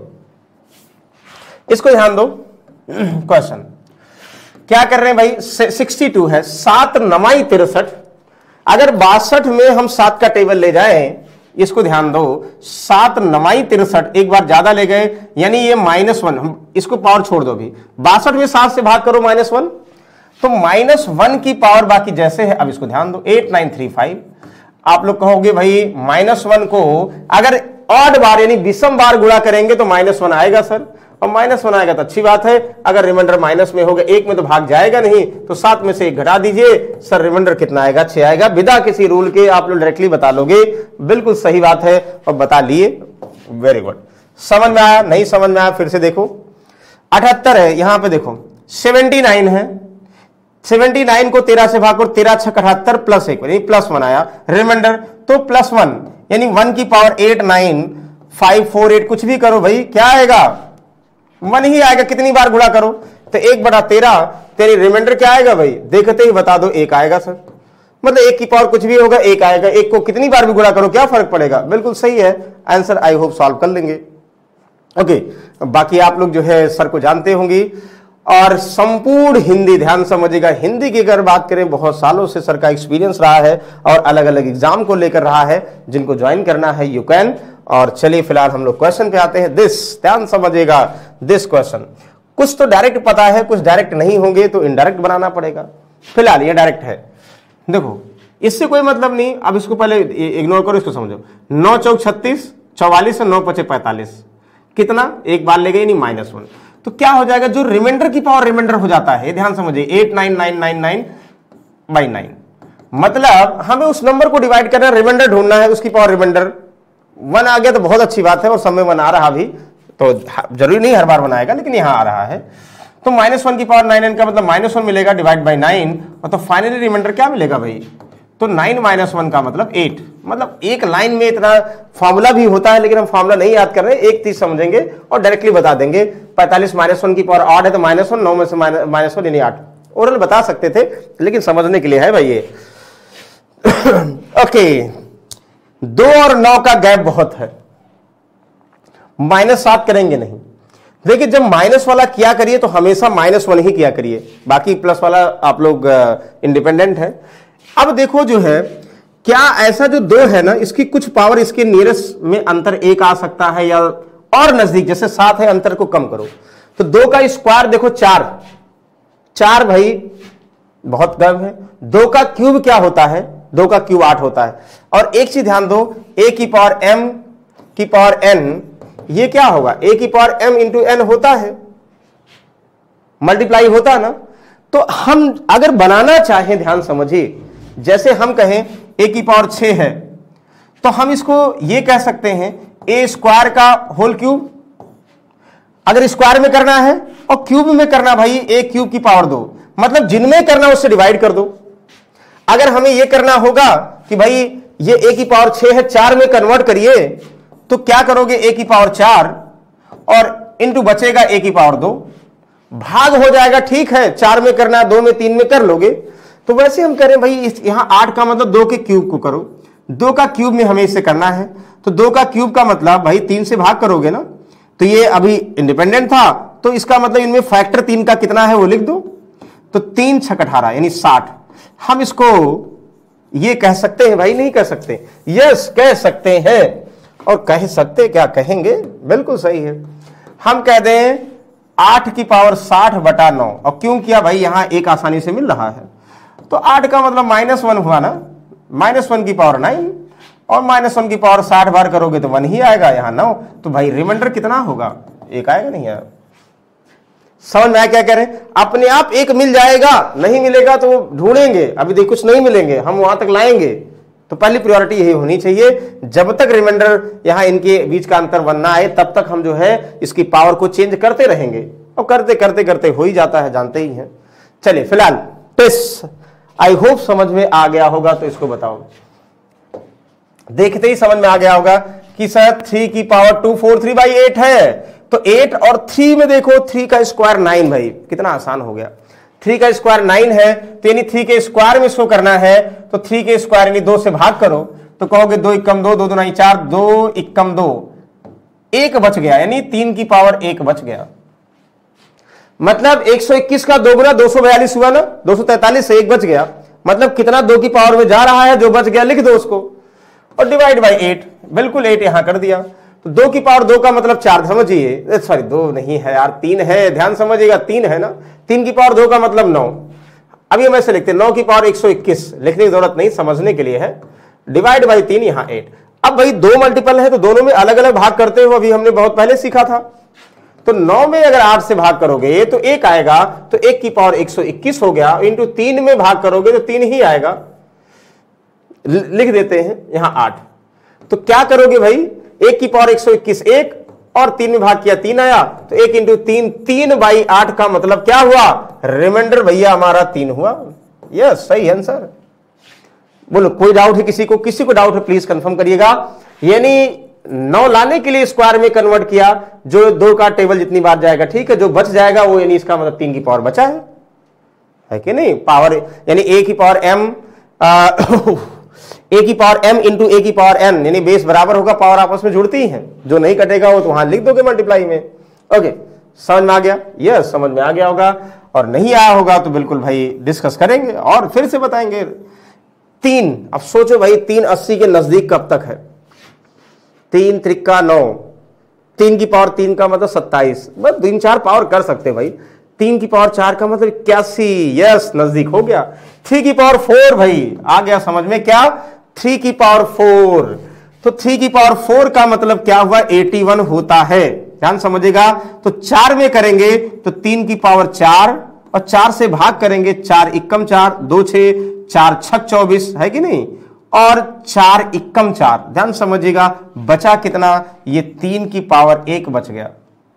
इसको ध्यान दो। क्वेश्चन क्या कर रहे हैं भाई? सिक्सटी टू है, सात नवाई तिरसठ। अगर बासठ में हम सात का टेबल ले जाएं, इसको ध्यान दो, सात नवाई तिरसठ, एक बार ज्यादा ले गए यानी ये माइनस वन, हम इसको पावर छोड़ दो भी। बासठ में सात से भाग करो माइनस वन, तो माइनस वन की पावर बाकी जैसे है। अब इसको ध्यान दो, एट नाइन थ्री फाइव। आप लोग कहोगे भाई माइनस वन को अगर ऑड बार यानी विषम बार गुणा करेंगे तो माइनस वन आएगा सर, और माइनस वन आएगा तो अच्छी बात है। अगर रिमाइंडर माइनस में होगा, एक में तो भाग जाएगा नहीं, तो सात में से एक घटा दीजिए सर, रिमाइंडर कितना आएगा? छह आएगा। बिना किसी रूल के आप लोग डायरेक्टली बता लोगे, बिल्कुल सही बात है और बता लिए, वेरी गुड। समझ में आया? नहीं समझ में आया फिर से देखो। अठहत्तर है, यहां पे देखो सेवेंटी नाइन है, सेवेंटी नाइन को तेरह से भाग करो, तेरह छह अठहत्तर प्लस एक यानी प्लस वन आया रिमाइंडर, तो प्लस वन यानी वन की power eight nine five four eight, कुछ भी करो भाई क्या आएगा? वन ही आएगा। कितनी बार गुणा करो? तो एक बटा तेरह, तेरी रिमाइंडर क्या आएगा भाई? देखते ही बता दो, एक आएगा सर। मतलब एक की पावर कुछ भी होगा एक आएगा। एक को कितनी बार भी गुणा करो क्या फर्क पड़ेगा? बिल्कुल सही है आंसर। आई होप सॉल्व कर लेंगे। ओके, बाकी आप लोग जो है सर को जानते होंगे। और संपूर्ण हिंदी, ध्यान समझिएगा, हिंदी की अगर बात करें, बहुत सालों से सर का एक्सपीरियंस रहा है और अलग अलग एग्जाम को लेकर रहा है। जिनको ज्वाइन करना है यू कैन। और चलिए फिलहाल हम लोग क्वेश्चन पे आते हैं। दिस, ध्यान समझिएगा, दिस क्वेश्चन कुछ तो डायरेक्ट पता है, कुछ डायरेक्ट नहीं होंगे तो इनडायरेक्ट बनाना पड़ेगा। फिलहाल ये डायरेक्ट है। देखो इससे कोई मतलब नहीं। अब इसको पहले इग्नोर करो, इसको समझो। नौ चौक छत्तीस, चौवालीस और नौ पचे पैंतालीस, कितना एक बार ले गए नहीं माइनस वन। तो क्या हो जाएगा, जो रिमाइंडर की पावर रिमाइंडर हो जाता है, ध्यान समझिए, eight nine nine nine nine by nine. मतलब हमें उस नंबर को डिवाइड करना, रिमाइंडर ढूंढना है, उसकी पावर रिमाइंडर वन आ गया तो बहुत अच्छी बात है, और समय वन आ रहा भी, तो जरूरी नहीं हर बार वन आएगा, लेकिन यहां आ रहा है। तो माइनस वन की पावर नाइन एन का मतलब माइनस वन मिलेगा डिवाइड बाई नाइन, और तो फाइनली रिमाइंडर क्या मिलेगा भाई, तो नाइन माइनस वन का मतलब एट। मतलब एक लाइन में इतना फॉर्मूला भी होता है, लेकिन हम फॉर्मूला नहीं याद कर रहे, एक चीज समझेंगे और डायरेक्टली बता देंगे। पैंतालीस माइनस वन की पावर आठ है तो माइनस वन, नौ में से माइनस वन यानी आठ। ओरल बता सकते थे, लेकिन समझने के लिए है भाई ये। ओके, दो और नौ का गैप बहुत है, माइनस सात करेंगे नहीं। देखिए जब माइनस वाला किया करिए तो हमेशा माइनस वन ही किया करिए, बाकी प्लस वाला आप लोग इंडिपेंडेंट है। अब देखो जो है, क्या ऐसा जो दो है ना, इसकी कुछ पावर इसके नियरेस्ट में अंतर एक आ सकता है या और नजदीक, जैसे सात है, अंतर को कम करो तो दो का स्क्वायर देखो चार, चार भाई बहुत कम है। दो का क्यूब क्या होता है, दो का क्यूब आठ होता है। और एक चीज ध्यान दो, ए की पावर एम की पावर एन, ये क्या होगा, ए की पावर एम इंटू एन होता है, मल्टीप्लाई होता है ना। तो हम अगर बनाना चाहें, ध्यान समझिए, जैसे हम कहें ए की पावर छह है, तो हम इसको ये कह सकते हैं ए स्क्वायर का होल क्यूब। अगर स्क्वायर में करना है और क्यूब में करना भाई, ए क्यूब की पावर दो, मतलब जिनमें करना उससे डिवाइड कर दो। अगर हमें यह करना होगा कि भाई ये ए की पावर छह है, चार में कन्वर्ट करिए, तो क्या करोगे, ए की पावर चार और इंटू बचेगा ए की पावर दो, भाग हो जाएगा। ठीक है, चार में करना, दो में, तीन में कर लोगे। तो वैसे हम करें भाई, इस यहां आठ का मतलब दो के क्यूब को करो, दो का क्यूब में हमें इससे करना है, तो दो का क्यूब का मतलब भाई तीन से भाग करोगे ना, तो ये अभी इंडिपेंडेंट था, तो इसका मतलब इनमें फैक्टर तीन का कितना है वो लिख दो, तो तीन छक अठारह यानी साठ। हम इसको ये कह सकते हैं भाई, नहीं कह सकते, यस कह सकते हैं। और कह सकते क्या, कहेंगे, बिल्कुल सही है। हम कह दें आठ की पावर साठ बटा नौ, और क्यों किया भाई, यहां एक आसानी से मिल रहा है, तो आठ का मतलब माइनस वन हुआ ना, माइनस वन की पावर नाइन, और माइनस वन की पावर साठ बार करोगे तो वन ही आएगा, यहां नौ। तो भाई रिमाइंडर कितना होगा, एक आएगा, नहीं आएगा। समझ में आया क्या कह रहे हैं, अपने आप एक मिल जाएगा, नहीं मिलेगा तो ढूंढेंगे, अभी देख कुछ नहीं मिलेंगे, हम वहां तक लाएंगे। तो पहली प्रायोरिटी यही होनी चाहिए, जब तक रिमाइंडर यहां इनके बीच का अंतर बनना है, तब तक हम जो है इसकी पावर को चेंज करते रहेंगे, और करते करते करते हो ही जाता है, जानते ही हैं। चलिए फिलहाल टेस्ट आई होप समझ में आ गया होगा, तो इसको बताओ। देखते ही समझ में आ गया होगा कि सर थ्री की power two four three by eight है, तो एट और थ्री में देखो, थ्री का स्क्वायर नाइन, भाई कितना आसान हो गया। थ्री का स्क्वायर नाइन है, तो यानी थ्री के स्क्वायर में इसको करना है, तो थ्री के स्क्वायर यानी दो से भाग करो, तो कहोगे दो इक्कम दो, दो दो नहीं चार, दो इक्कम दो, एक बच गया, यानी तीन की पावर एक बच गया। मतलब एक सौ इक्कीस का दो गुना दो सौ बयालीस हुआ ना, दो सौ तैंतालीस से एक बच गया, मतलब कितना दो की पावर में जा रहा है, जो बच गया लिख दो उसको, और डिवाइड बाई एट, बिल्कुल एट यहां कर दिया। तो दो की पावर दो का मतलब चार, समझिए, सॉरी दो नहीं है यार, तीन है, ध्यान समझिएगा, तीन है ना, तीन की पावर दो का मतलब नौ। अभी हम ऐसे लिखते हैं, नौ की पावर एक सौ इक्कीस, लिखने की जरूरत नहीं, समझने के लिए है, डिवाइड बाई तीन, यहां एट। अब भाई दो मल्टीपल है, तो दोनों में अलग अलग भाग करते हुए अभी हमने बहुत पहले सीखा था, तो नौ में अगर आठ से भाग करोगे तो एक आएगा, तो एक की पावर एक सौ इक्कीस हो गया, इंटू तीन में भाग करोगे तो तीन ही आएगा, लिख देते हैं यहां आठ। तो क्या करोगे भाई, एक की पावर एक सौ इक्कीस एक, और तीन में भाग किया तीन आया, तो एक इंटू तीन, तीन बाई आठ का मतलब क्या हुआ, रिमाइंडर भैया हमारा तीन हुआ। यस सही आंसर। बोलो कोई डाउट है किसी को, किसी को डाउट है प्लीज कंफर्म करिएगा। यानी नौ लाने के लिए स्क्वायर में कन्वर्ट किया, जो दो का टेबल जितनी बार जाएगा, ठीक है, जो बच जाएगा वो, यानी इसका मतलब तीन की पावर बचा है, है कि नहीं, पावर यानी ए की पावर एम, ए की पावर एम इंटू ए की पावर एन, यानी बेस बराबर होगा, पावर आपस में जुड़ती ही है, जो नहीं कटेगा वो तो वहां लिख दोगे मल्टीप्लाई में। ओके समझ में आ गया, यस समझ में आ गया होगा, और नहीं आया होगा तो बिल्कुल भाई डिस्कस करेंगे और फिर से बताएंगे। तीन, अब सोचो भाई, तीन अस्सी के नजदीक कब तक है, तीन त्रिक्का नौ, तीन की पावर तीन का मतलब सत्ताईस, बस तीन चार पावर कर सकते भाई, तीन की पावर चार का मतलब इक्यासी, यस नजदीक हो गया। थ्री की पावर फोर भाई आ गया समझ में, क्या थ्री की पावर फोर, तो थ्री की पावर फोर का मतलब क्या हुआ इक्यासी होता है, ध्यान समझिएगा। तो चार में करेंगे तो तीन की पावर चार और चार से भाग करेंगे, चार इक्कम चार, दो छह, चार छक चौबीस, है कि नहीं, और चार इक्कम चार, ध्यान समझिएगा बचा कितना, ये तीन की पावर एक बच गया।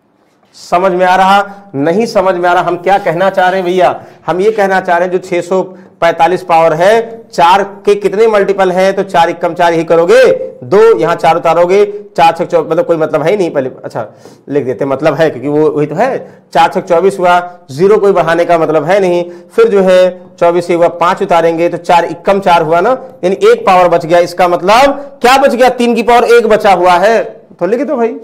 समझ में आ रहा, नहीं समझ में आ रहा, हम क्या कहना चाह रहे हैं भैया, हम ये कहना चाह रहे हैं जो छह सौ पैंतालीस पावर है, चार के कितने मल्टीपल हैं, तो चार इक्कम चार ही करोगे, दो यहां चार उतारोगे, चार छक चौबीस, मतलब कोई मतलब है ही नहीं, पहले अच्छा लिख देते मतलब है क्योंकि वो वही तो है, चार छक चौबीस हुआ, जीरो कोई बढ़ाने का मतलब है नहीं, फिर जो है चौबीस से हुआ पांच उतारेंगे तो चार इक्कम चार हुआ ना, यानी एक पावर बच गया, इसका मतलब क्या बच गया, तीन की पावर एक बचा हुआ है, तो लिख दो भाई।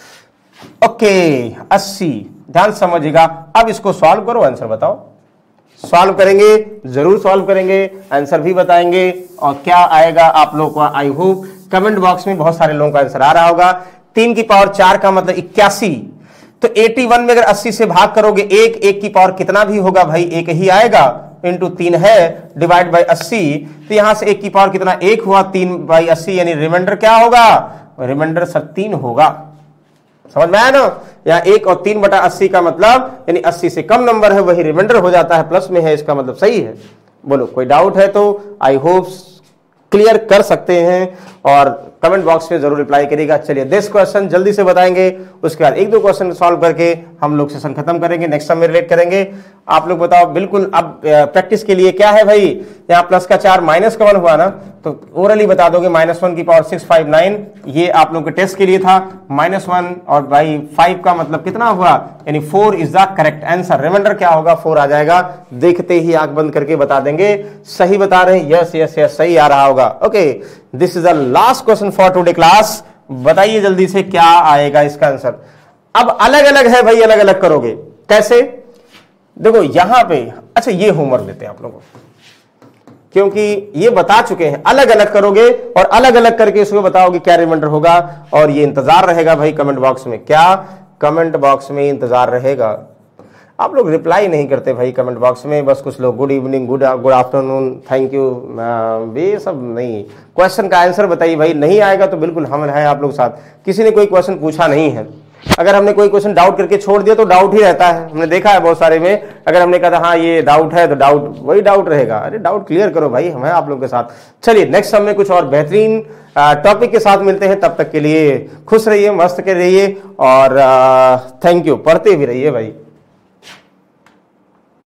ओके अस्सी, ध्यान समझिएगा। अब इसको सॉल्व करो, आंसर बताओ। सॉल्व करेंगे, जरूर सॉल्व करेंगे, आंसर भी बताएंगे, और क्या आएगा आप लोग को आई होप कमेंट बॉक्स में बहुत सारे लोगों का आंसर आ रहा होगा। तीन की पावर चार का मतलब इक्यासी, तो इक्यासी में अगर अस्सी से भाग करोगे, एक एक की पावर कितना भी होगा भाई, एक ही आएगा, इंटू तीन है, डिवाइड बाई अस्सी, तो यहां से एक की पावर कितना, एक हुआ, तीन बाई अस्सी, यानी रिमाइंडर क्या होगा, रिमाइंडर सर तीन होगा। समझ में आया ना, यहाँ एक और तीन बटा अस्सी का मतलब यानी अस्सी से कम नंबर है वही रिमाइंडर हो जाता है, प्लस में है, इसका मतलब सही है। बोलो कोई डाउट है तो आई होप क्लियर कर सकते हैं, और कमेंट बॉक्स में जरूर रिप्लाई करिएगा। चलिए दस क्वेश्चन जल्दी से बताएंगे, उसके बाद एक दो क्वेश्चन सॉल्व करके हम लोग सेशन खत्म करेंगे, नेक्स्ट समय रिलेट करेंगे। आप लोग बताओ बिल्कुल, अब प्रैक्टिस के लिए क्या है भाई, यहाँ प्लस का चार माइनस का वन हुआ ना, तो ओरली बता दोगे माइनस वन की पावर सिक्स फाइव नाइन, ये आप लोग के टेस्ट के लिए था, माइनस वन और भाई फाइव का मतलब कितना हुआ, यानी four is the correct answer. Reminder क्या होगा, फोर आ जाएगा, देखते ही आंख बंद करके बता देंगे, सही बता रहे हैं, यस यस यस सही आ रहा होगा। Okay this is the last question for today class, बताइए जल्दी से क्या आएगा इसका आंसर। अब अलग अलग है भाई, अलग अलग करोगे कैसे, देखो यहां पे, अच्छा ये होमवर्क देते हैं आप लोगों को, क्योंकि ये बता चुके हैं, अलग अलग करोगे और अलग अलग करके इसको बताओगे क्या रिमाइंडर होगा, और ये इंतजार रहेगा भाई कमेंट बॉक्स में, क्या कमेंट बॉक्स में इंतजार रहेगा। आप लोग रिप्लाई नहीं करते भाई कमेंट बॉक्स में, बस कुछ लोग good evening, good good afternoon, thank you, ये सब नहीं। क्वेश्चन का आंसर बताइए भाई, नहीं आएगा तो बिल्कुल हम हैं आप लोग साथ। किसी ने कोई क्वेश्चन पूछा नहीं है, अगर हमने कोई क्वेश्चन डाउट करके छोड़ दिया तो डाउट ही रहता है, हमने देखा है बहुत सारे में, अगर हमने कहा था हाँ ये डाउट है तो डाउट वही डाउट रहेगा। अरे डाउट क्लियर करो भाई, हम हैं आप लोग के साथ। चलिए नेक्स्ट समय कुछ और बेहतरीन टॉपिक के साथ मिलते हैं, तब तक के लिए खुश रहिए, मस्त के रहिए, और थैंक यू, पढ़ते भी रहिए भाई।